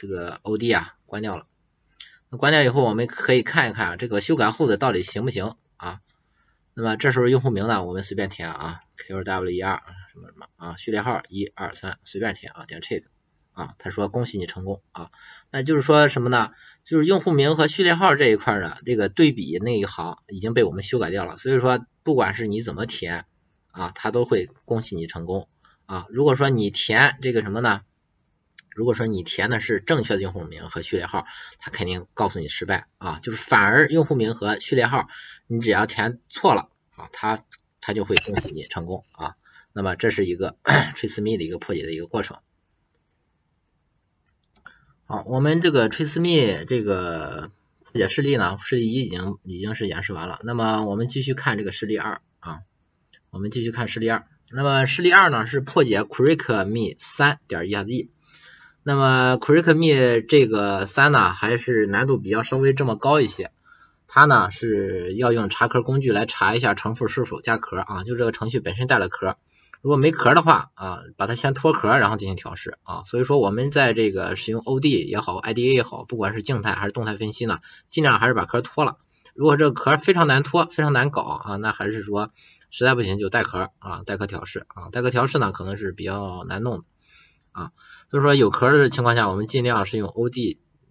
OD 啊关掉了。关掉以后，我们可以看一看这个修改后的到底行不行啊？那么这时候用户名呢，我们随便填啊 QW12 什么什么啊，序列号123随便填啊，点 check 啊，他说恭喜你成功啊。那就是说什么呢？就是用户名和序列号这一块的这个对比那一行已经被我们修改掉了，所以说不管是你怎么填啊，它都会恭喜你成功啊。如果说你填这个什么呢？如果说你填的是正确的用户名和序列号，它肯定告诉你失败啊，就是反而用户名和序列号你只要填错了啊，它就会恭喜你成功啊。那么这是一个trace me 的一个破解的一个过程。好，我们这个 trace me 这个破解示例呢，示例1已经是演示完了。那么我们继续看这个示例2啊，我们继续看示例2。那么示例2呢是破解 quick me 3.1e。那么 quick me 这个3呢，还是难度比较稍微这么高一些。它呢是要用查壳工具来查一下重复是否加壳啊，就这个程序本身带了壳，如果没壳的话啊，把它先脱壳然后进行调试啊。所以说我们在这个使用 OD 也好 IDA 也好，不管是静态还是动态分析呢，尽量还是把壳脱了。如果这个壳非常难脱非常难搞啊，那还是说实在不行就带壳啊，带壳调试啊，带壳调试呢可能是比较难弄的啊。所以说有壳的情况下，我们尽量是用 OD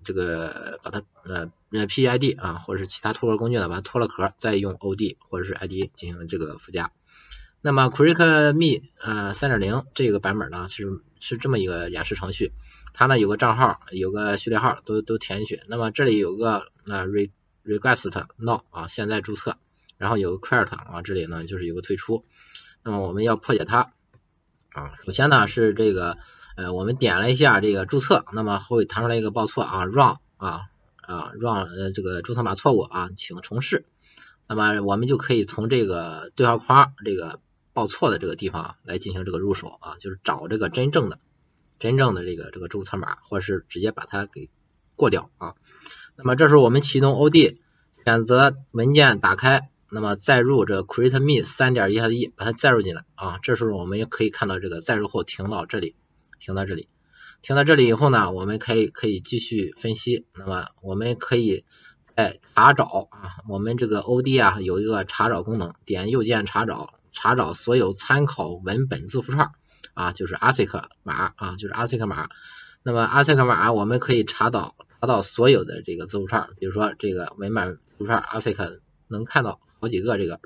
这个把它PEID 啊，或者是其他脱壳工具呢把它脱了壳，再用 OD 或者是 IDE 进行这个附加。那么 QuickMe 3.0 这个版本呢是这么一个演示程序，它呢有个账号有个序列号都填进去，那么这里有个request now 啊，现在注册，然后有个 quit 啊，这里呢就是有个退出。那么我们要破解它啊，首先呢是这个我们点了一下这个注册，那么会弹出来一个报错啊 run 这个注册码错误啊，请重试。那么我们就可以从这个对话框这个报错的这个地方来进行这个入手啊，就是找这个真正的这个注册码，或者是直接把它给过掉啊。那么这时候我们启动 OD， 选择文件打开，那么载入这个 QuickMe 3.1把它载入进来啊。这时候我们也可以看到这个载入后停到这里以后呢，我们可以继续分析。那么我们可以在查找啊，我们这个 OD 啊有一个查找功能，点右键查找所有参考文本字符串啊，就是 ASIC 码啊，就是 ASIC 码。那么 ASIC 码我们可以查到所有的这个字符串，比如说这个文本字符串 ASIC 能看到好几个这个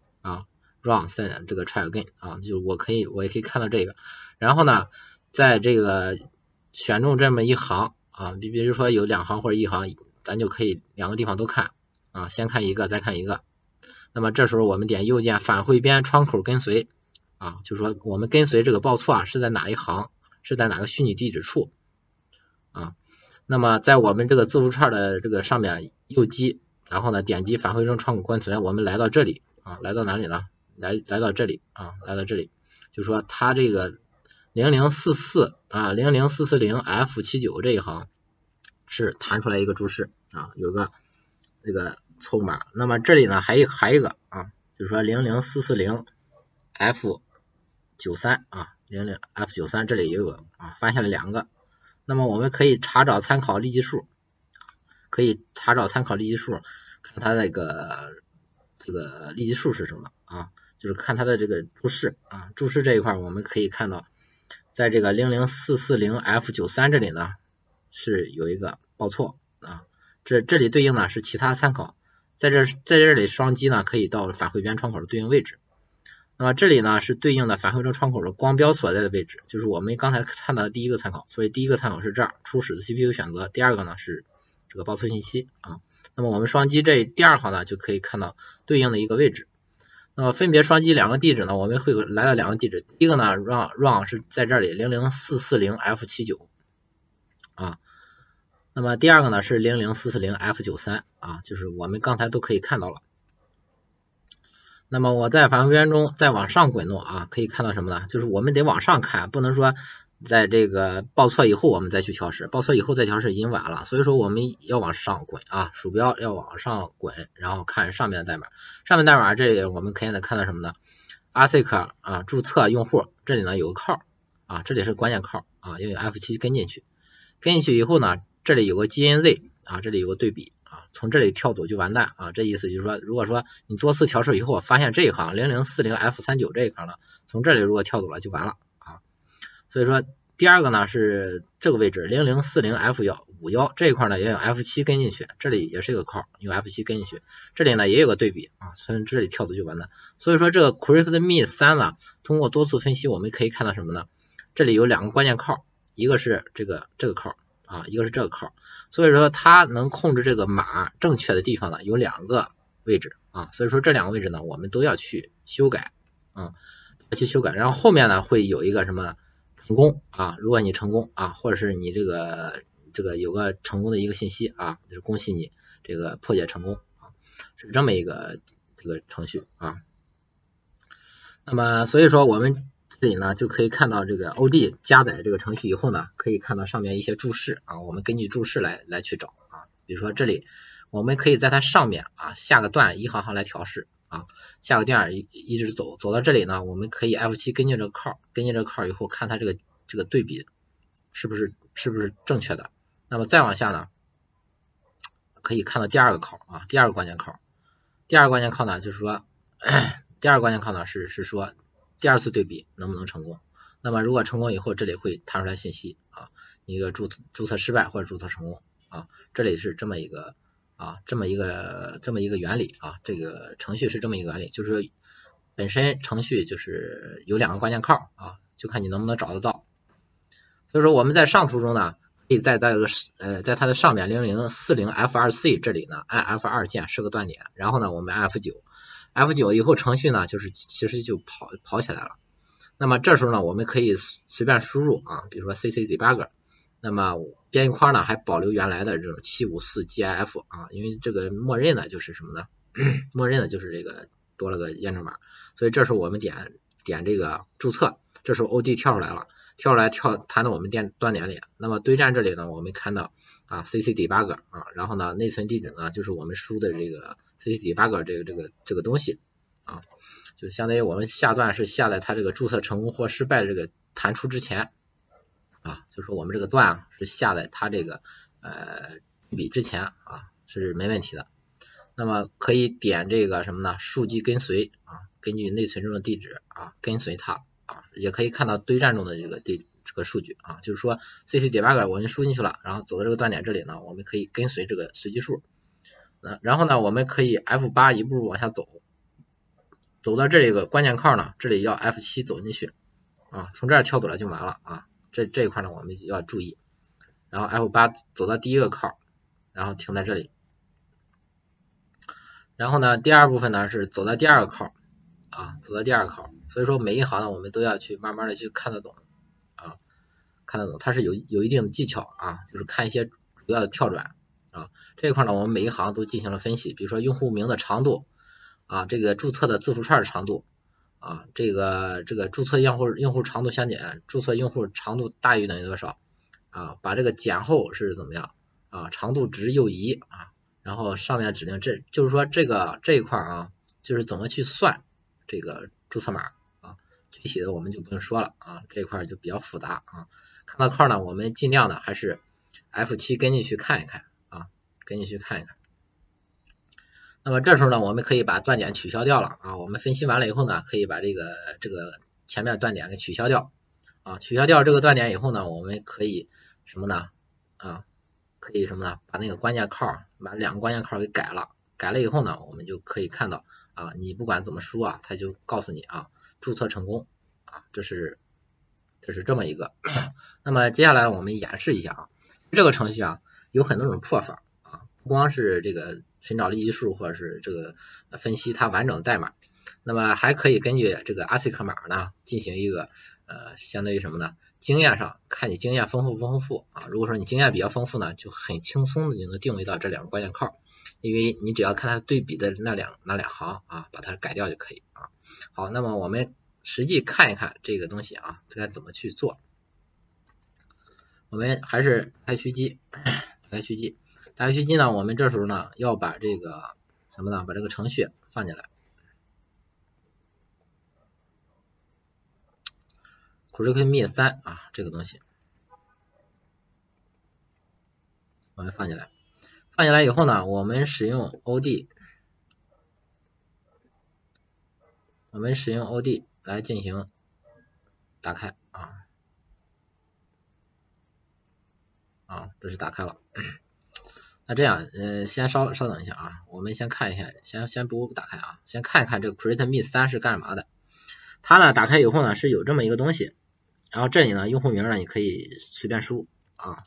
run send 这个 try again 啊，就我也可以看到这个。然后呢，在这个选中这么一行啊，比如说有2行或者1行，咱就可以2个地方都看啊，先看一个再看一个。那么这时候我们点右键返回边窗口跟随啊，就是说我们跟随这个报错啊是在哪一行，是在哪个虚拟地址处啊。那么在我们这个字符串的这个上面右击，然后呢点击返回中窗口跟随，我们来到这里啊，来到哪里呢？来到这里啊，来到这里，就是说它这个0044啊00440 F79这一行是弹出来一个注释啊，有个这个错误码。那么这里呢还有一个啊，就是说00440 F93啊，00 F93这里也有个啊，发现了2个。那么我们可以查找参考立即数，看它这个立即数是什么啊，就是看它的这个注释啊，注释这一块我们可以看到，在这个00440 F93这里呢是有一个报错啊，这里对应的是其他参考，在这里双击呢可以到返回边窗口的对应位置。那么这里呢是对应的返回中窗口的光标所在的位置，就是我们刚才看到的第一个参考，所以第一个参考是这儿初始的 CPU 选择，第二个呢是这个报错信息啊。那么我们双击这第2行呢就可以看到对应的一个位置。那么分别双击2个地址呢，我们会来到2个地址，第一个呢 run 是在这里00440 F79啊，那么第2个呢是00440 F93啊，就是我们刚才都可以看到了。那么我在返回边中再往上滚动啊，可以看到什么呢？就是我们得往上看，不能说在这个报错以后我们再去调试，报错以后再调试已经晚了，所以说我们要往上滚啊，鼠标要往上滚，然后看上面的代码。上面代码这里我们可以看到什么呢？ ASIC 啊，注册用户这里呢有个扣啊，这里是关键扣啊，要用 F7 跟进去以后呢，这里有个 GNZ 啊，这里有个对比。从这里跳走就完蛋啊，这意思就是说，如果说你多次调试以后发现这一行0040 F39这一行呢，从这里如果跳走了就完了啊。所以说第2个呢是这个位置0040 F51这一块呢也有 F7 跟进去，这里也是一个扣，用 F7 跟进去，这里呢也有个对比啊，从这里跳走就完蛋。所以说这个 QuickMe 3呢，通过多次分析我们可以看到什么呢？这里有2个关键扣，一个是这个扣啊，一个是这个扣，所以说它能控制这个码正确的地方呢有2个位置啊，所以说这2个位置呢我们都要去修改啊，然后后面呢会有一个什么成功啊，如果你成功啊，或者是你这个有个成功的一个信息啊，就是恭喜你这个破解成功啊，是这么一个这个程序啊。那么所以说我们这里呢就可以看到这个 OD 加载这个程序以后呢，可以看到上面一些注释啊，我们根据注释来去找啊，比如说这里我们可以在它上面啊下个段一行行来调试啊，下个段一直走到这里呢，我们可以 F7 跟进这个扣，以后看它这个对比是不是正确的。那么再往下呢，可以看到第2个扣啊，第2个关键扣呢就是说第2个关键扣呢是说第2次对比能不能成功。那么如果成功以后，这里会弹出来信息啊，你的注册失败或者注册成功啊。 啊，这里是这么一个原理啊，这个程序是这么一个原理，就是说本身程序就是有2个关键号啊，就看你能不能找得到。所以说我们在上图中呢，可以在它的上面0040F2C 这里呢按 F2 键设个断点，然后呢我们按 F9 以后程序呢其实就跑起来了。那么这时候呢我们可以随便输入啊，比如说 CC debugger， 那么边框呢还保留原来的这种754GIF 啊，因为这个默认的就是什么呢？默认的就是这个多了个验证码，所以这时候我们点这个注册，这时候 OD 跳出来弹到我们断点里。那么对战这里呢，我们看到啊 CC debugger 啊，然后呢内存地址呢就是我们输的这个 CC debugger 这个东西啊，就相当于我们下段是下在它这个注册成功或失败的这个弹出之前啊，就说我们这个段是下在它这个笔之前啊是没问题的。那么可以点这个什么呢？数据跟随啊，根据内存中的地址啊跟随它啊，也可以看到对战中的这个数据啊，就是说 CC debugger 我们输进去了，然后走到这个断点这里呢，我们可以跟随这个随机数，然后呢我们可以 F8 一步往下走到这里个关键号呢，这里要 F7 走进去啊，从这儿跳走了就完了啊，这一块呢我们要注意，然后 F8 走到第一个号，然后停在这里。然后呢，第二部分呢是走到第2个号啊，所以说每一行呢我们都要去慢慢的去看得懂啊，它是有一定的技巧啊，就是看一些主要的跳转啊，这一块呢我们每一行都进行了分析，比如说用户名的长度啊，这个注册的字符串的长度啊，这个注册用户长度相减，注册用户长度大于等于多少啊，把这个减后是怎么样啊，长度值右移啊。然后上面指令，这就是说这一块啊，就是怎么去算这个注册码啊，具体的我们就不用说了啊，这一块就比较复杂啊。看到块呢，我们尽量的还是 F7 跟进去看一看啊，那么这时候呢，我们可以把断点取消掉了啊。我们分析完了以后呢，可以把这个前面的断点给取消掉啊。取消掉这个断点以后呢，我们可以什么呢啊？可以什么呢？把那个关键号，把2个关键号给改了以后呢，我们就可以看到啊，你不管怎么输啊，它就告诉你啊，注册成功啊，这是这么一个。那么接下来我们演示一下啊，这个程序啊有很多种破法啊，不光是这个寻找立即数或者是这个分析它完整的代码，那么还可以根据这个 ASIC 码呢进行一个相当于什么呢？经验上看你经验丰富不丰富啊，如果说你经验比较丰富呢，就很轻松的就能定位到这2个关键号，因为你只要看它对比的那两行啊，把它改掉就可以啊。好，那么我们实际看一看这个东西啊，该怎么去做。我们还是打开虚机呢，我们这时候呢要把这个什么呢？把这个程序放进来。CoreMe 3啊，这个东西我们放进来以后呢，我们使用 OD 来进行打开啊，这是打开了。那这样先稍等一下啊，我们先看一下，先不打开啊，先看一看这个 CoreMe 3是干嘛的。它呢打开以后呢是有这么一个东西，然后这里呢用户名呢你可以随便输啊，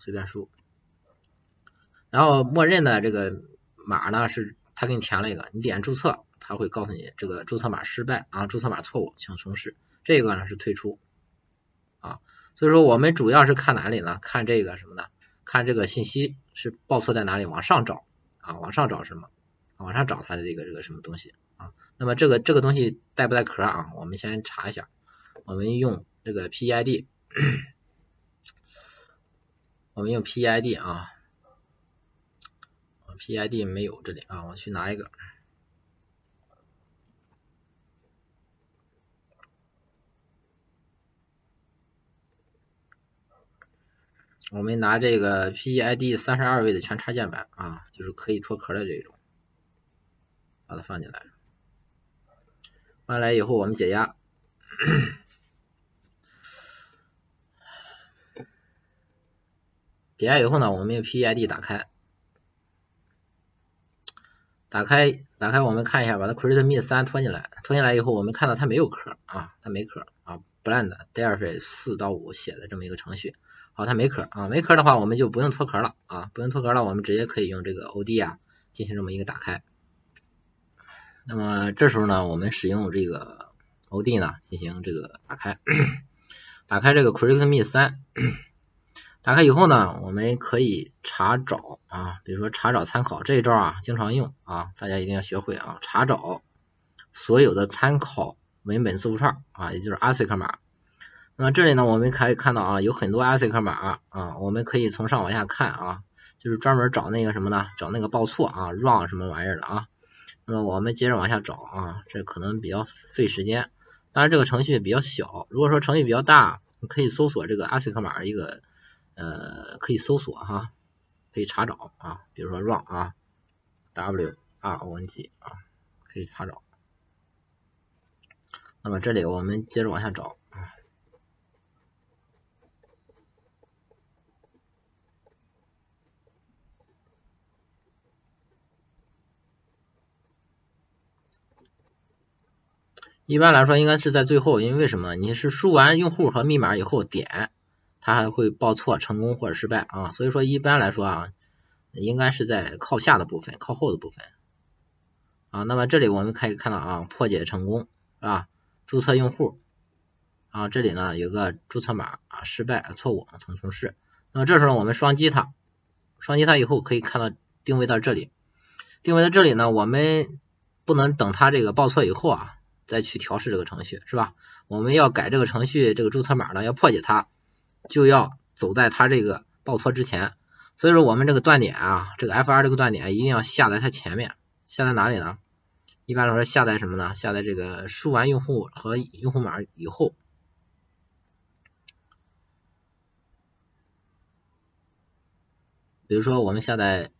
然后默认的这个码呢是它给你填了一个，你点注册，它会告诉你这个注册码失败啊，注册码错误，请重试。这个呢是退出啊，所以说我们主要是看哪里呢？看这个什么呢？看这个信息是报错在哪里，往上找啊，往上找什么？往上找它的这个什么东西啊？那么这个东西带不带壳啊？我们先查一下，我们用这个 PID， 我们用 PID 啊。PID 没有这里啊，我去拿一个。我们拿这个 PID 32位的全插件版啊，就是可以脱壳的这种，把它放进来。放进来以后我们解压，解压以后呢，我们用 PID 打开打开我们看一下，把它 create me 3拖进来以后，我们看到它没有壳啊，它没壳啊 ，blend Delphi 4到5写的这么一个程序，好，它没壳啊，没壳的话我们就不用脱壳了啊，不用脱壳了，我们直接可以用这个 OD 啊进行这么一个打开。那么这时候呢，我们使用这个 OD 呢进行这个打开，打开这个 create me 3。打开以后呢，我们可以查找啊，比如说查找参考这一招啊，经常用啊，大家一定要学会啊，查找所有的参考文本字符串啊，也就是 ASIC 码。那么这里呢，我们可以看到啊，有很多 ASIC 码啊，我们可以从上往下看啊，就是专门找那个什么呢？找那个报错啊 ，wrong 什么玩意儿的啊。那么我们接着往下找啊，这可能比较费时间。当然这个程序比较小，如果说程序比较大，你可以搜索这个 ASIC 码一个可以搜索哈，可以查找啊，比如说 run 啊 WRONG 啊，可以查找。那么这里我们接着往下找啊。一般来说应该是在最后，因为为什么？你是输完用户和密码以后点，它还会报错、成功或者失败啊。所以说一般来说啊，应该是在靠下的部分、靠后的部分啊。那么这里我们可以看到啊，破解成功是吧？注册用户啊，这里呢有个注册码啊，失败、错误，重试。那么这时候我们双击它以后可以看到定位到这里，定位到这里呢，我们不能等它这个报错以后啊，再去调试这个程序是吧？我们要改这个程序这个注册码呢，要破解它，就要走在它这个报错之前。所以说我们这个断点啊，这个 F2 这个断点一定要下在它前面，下在哪里呢？一般来说下在什么呢？下在这个输完用户和用户码以后。比如说我们下在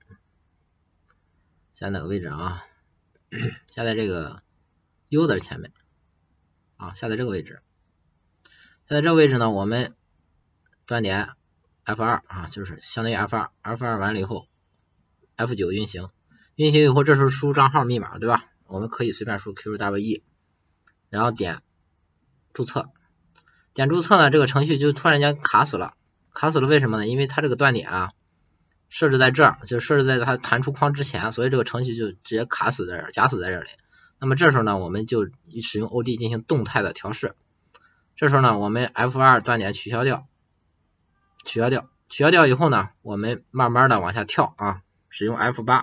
哪个位置啊？下在这个 user 前面啊，下在这个位置。下在这个位置呢，我们断点 F2 啊，就是相当于 F2 完了以后 F9 运行以后，这时候输账号密码对吧？我们可以随便输 QWE， 然后点注册。点注册呢，这个程序就突然间卡死了。卡死了为什么呢？因为它这个断点啊设置在这儿，就设置在它弹出框之前，所以这个程序就直接卡死在这儿，假死在这里。那么这时候呢，我们就使用 OD 进行动态的调试。这时候呢，我们 F2 断点取消掉以后呢，我们慢慢的往下跳啊，使用 F8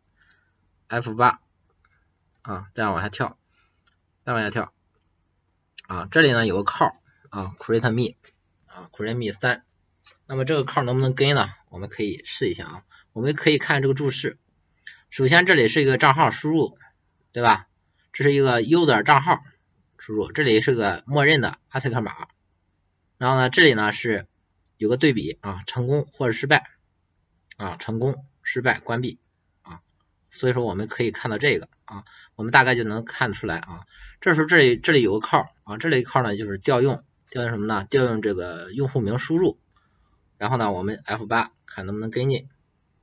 啊，这样往下跳，再往下跳啊，这里呢有个call啊 create me 啊 create me 3，那么这个call能不能跟呢？我们可以试一下啊，我们可以看这个注释。首先这里是一个账号输入，对吧？这是一个 user 账号输入，这里是个默认的 ASIC 码，然后呢这里呢是有个对比啊，成功或者失败啊，成功失败关闭啊，所以说我们可以看到这个啊，我们大概就能看出来啊。这时候这里有个 call啊，这里 call 呢就是调用什么呢？调用这个用户名输入，然后呢我们 F8 看能不能跟进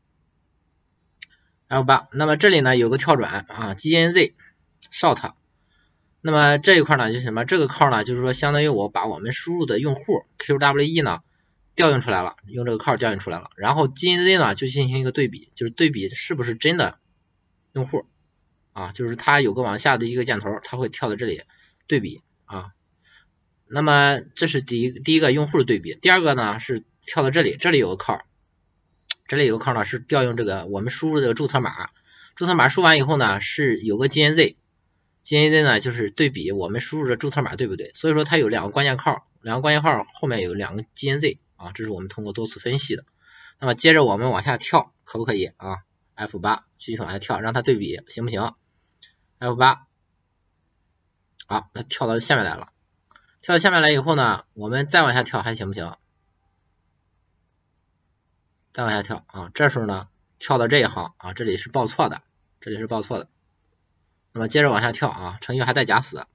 F8， 那么这里呢有个跳转啊 GNZ short， 那么这一块呢就是什么？这个 call 呢就是说相当于我把我们输入的用户 QWE 呢调用出来了，用这个 call 调用出来了，然后 GNZ 呢就进行一个对比，就是对比是不是真的用户啊，就是它有个往下的一个箭头，它会跳到这里对比啊。那么这是第一个用户的对比，第二个呢是跳到这里，这里有个 call， 这里有个 call 呢是调用这个我们输入的这个注册码，注册码输完以后呢是有个 GNZ 呢就是对比我们输入的注册码对不对，所以说它有两个关键号，两个关键号后面有两个 GNZ 啊，这是我们通过多次分析的。那么接着我们往下跳，可不可以啊 ？F8 继续往下跳，让它对比行不行 ？F8 好，它跳到下面来了，跳到下面来以后呢，我们再往下跳还行不行？再往下跳啊，这时候呢跳到这一行啊，这里是报错的，这里是报错的。那么接着往下跳啊，程序还在假死。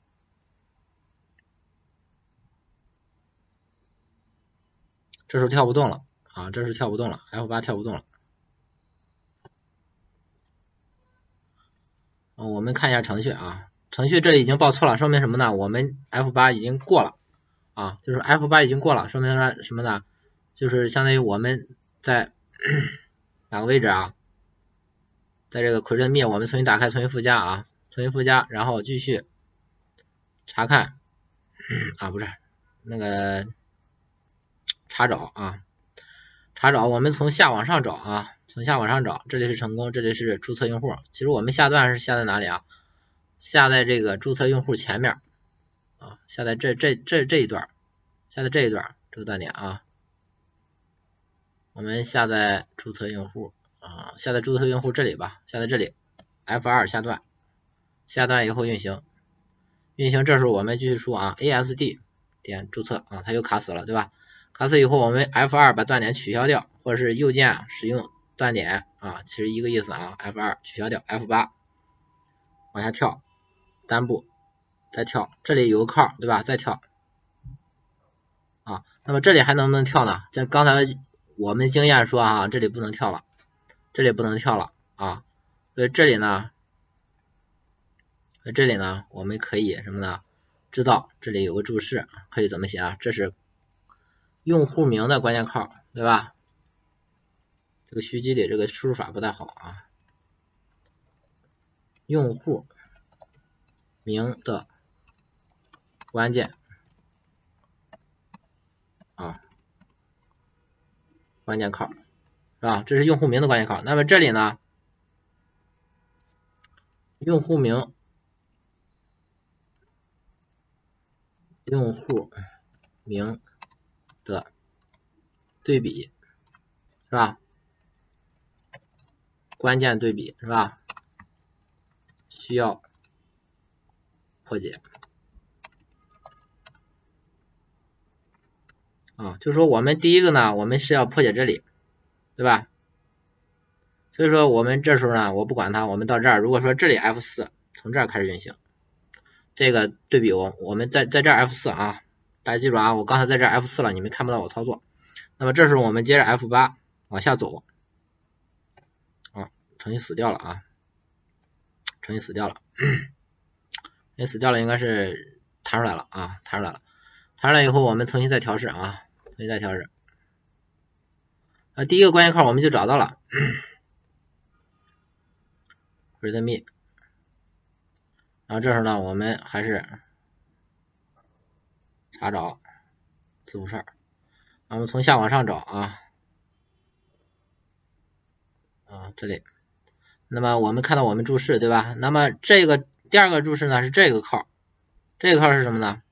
这时候跳不动了啊，这是跳不动了 ，F8 跳不动了。 我们看一下程序啊，程序这里已经报错了，说明什么呢？我们 F8 已经过了啊，就是 F8 已经过了，说明什么呢？就是相当于我们在哪个位置啊？在这个 Create Me 我们重新打开，重新附加啊，重新附加，然后继续查看啊，不是那个查找啊，查找我们从下往上找啊，从下往上找，这里是成功，这里是注册用户。其实我们下段是下在哪里啊？下在这个注册用户前面啊，下在这一段，下在这一段这个断点啊，我们下在注册用户啊，下在注册用户这里吧，下在这里 F2 下段，下段以后运行，运行这时候我们继续输啊 ASD 点注册啊，它又卡死了对吧？卡死以后我们 F2 把断点取消掉，或者是右键使用断点啊，其实一个意思啊 F2 取消掉 F8 往下跳单步再跳，这里有个靠对吧？再跳啊，那么这里还能不能跳呢？像刚才我们经验说啊，这里不能跳了，这里不能跳了啊，所以这里呢我们可以什么呢？知道这里有个注释，可以怎么写啊？这是用户名的关键号对吧？这个虚机里这个输入法不太好啊，用户名的关键啊，关键号是吧？这是用户名的关键号。那么这里呢，用户名的对比是吧？关键对比是吧？需要破解啊，就是说我们第一个呢，我们是要破解这里，对吧？所以说我们这时候呢，我不管它，我们到这儿，如果说这里 F4 从这儿开始运行，这个对比我们在这儿 F4 啊，大家记住啊，我刚才在这儿 F4 了，你们看不到我操作。那么这时候我们接着 F8 往下走啊，程序死掉了啊，程序死掉了，程序死掉了应该是弹出来了啊，弹出来了，弹出来以后我们重新再调试啊，重新再调试。第一个关键号我们就找到了，Create Me， 然后这时候呢，我们还是查找字符串，我们从下往上找啊，这里，那么我们看到我们注释对吧？那么这个第二个注释呢是这个号，这个号是什么呢？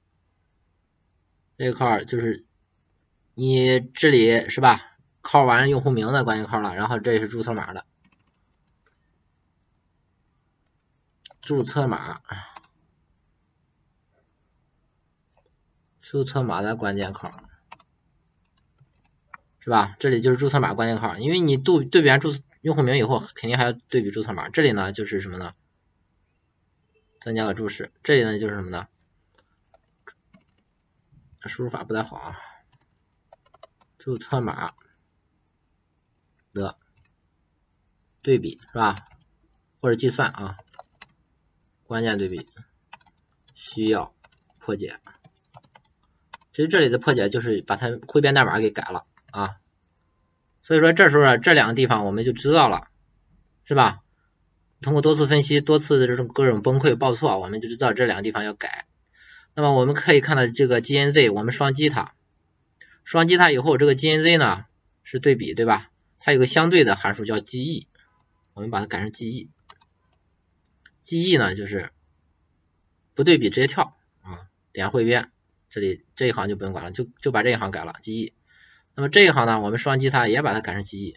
这个号就是你这里是吧？call 完用户名的关键call了，然后这是注册码的，注册码的关键call是吧？这里就是注册码关键call，因为你对比完用户名以后，肯定还要对比注册码。这里呢就是什么呢？增加个注释，这里呢就是什么呢？输入法不太好啊，注册码的对比是吧？或者计算啊，关键对比需要破解。其实这里的破解就是把它汇编代码给改了啊，所以说这时候这两个地方我们就知道了，是吧？通过多次分析，多次的这种各种崩溃报错，我们就知道这两个地方要改。那么我们可以看到这个 GNZ， 我们双击它以后，这个 GNZ 呢是对比对吧？它有个相对的函数叫 GE， 我们把它改成 GE 呢就是不对比直接跳啊，点汇编，这里这一行就不用管了，就把这一行改了 GE。那么这一行呢，我们双击它也把它改成 GE，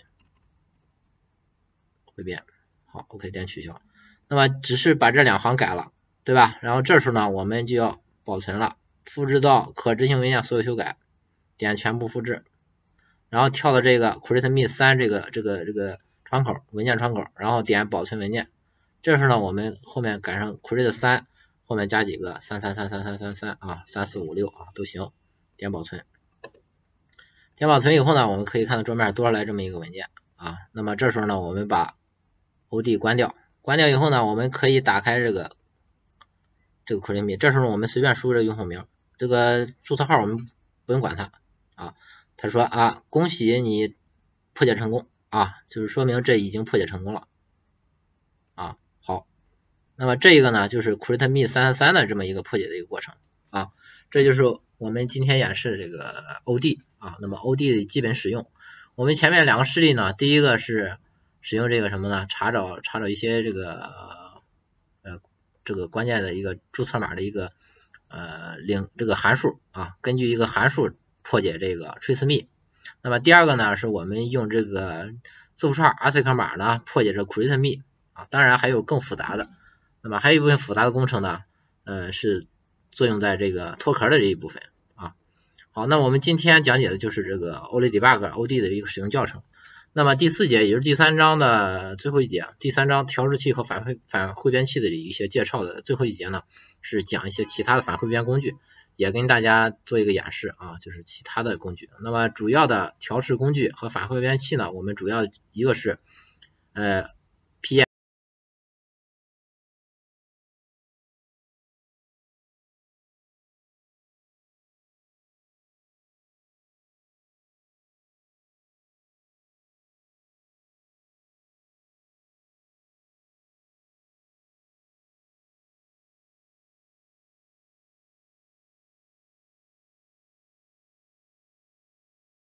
汇编，好 OK 点取消。那么只是把这两行改了，对吧？然后这时候呢，我们就要保存了，复制到可执行文件所有修改，点全部复制，然后跳到这个 Create Me 3这个窗口文件窗口，然后点保存文件。这时候呢，我们后面改成 Create 3，后面加几个3333333啊，3456啊都行，点保存。点保存以后呢，我们可以看到桌面多出来这么一个文件啊。那么这时候呢，我们把 OD 关掉， 关掉以后呢，我们可以打开这个 CoreTME， 这时候我们随便输入这个用户名，这个注册号我们不用管它啊。他说啊，恭喜你破解成功啊，就是说明这已经破解成功了啊。好，那么这个呢就是 CoreTME 333的这么一个破解的一个过程啊。这就是我们今天演示这个 OD 啊。那么 OD 的基本使用，我们前面两个示例呢，第一个是使用这个什么呢？查找一些这个关键的一个注册码的一个这个函数啊，根据一个函数破解这个 TraceMe。那么第二个呢，是我们用这个字符串 ASIC 码呢破解这 CoreTME 啊，当然还有更复杂的。那么还有一部分复杂的工程呢，是作用在这个脱壳的这一部分啊。好，那我们今天讲解的就是这个 OLE Debug OD 的一个使用教程。那么第4节也就是第3章的最后一节，第3章调试器和反汇编器的一些介绍的最后一节呢，是讲一些其他的反汇编工具，也跟大家做一个演示啊，就是其他的工具。那么主要的调试工具和反汇编器呢，我们主要一个是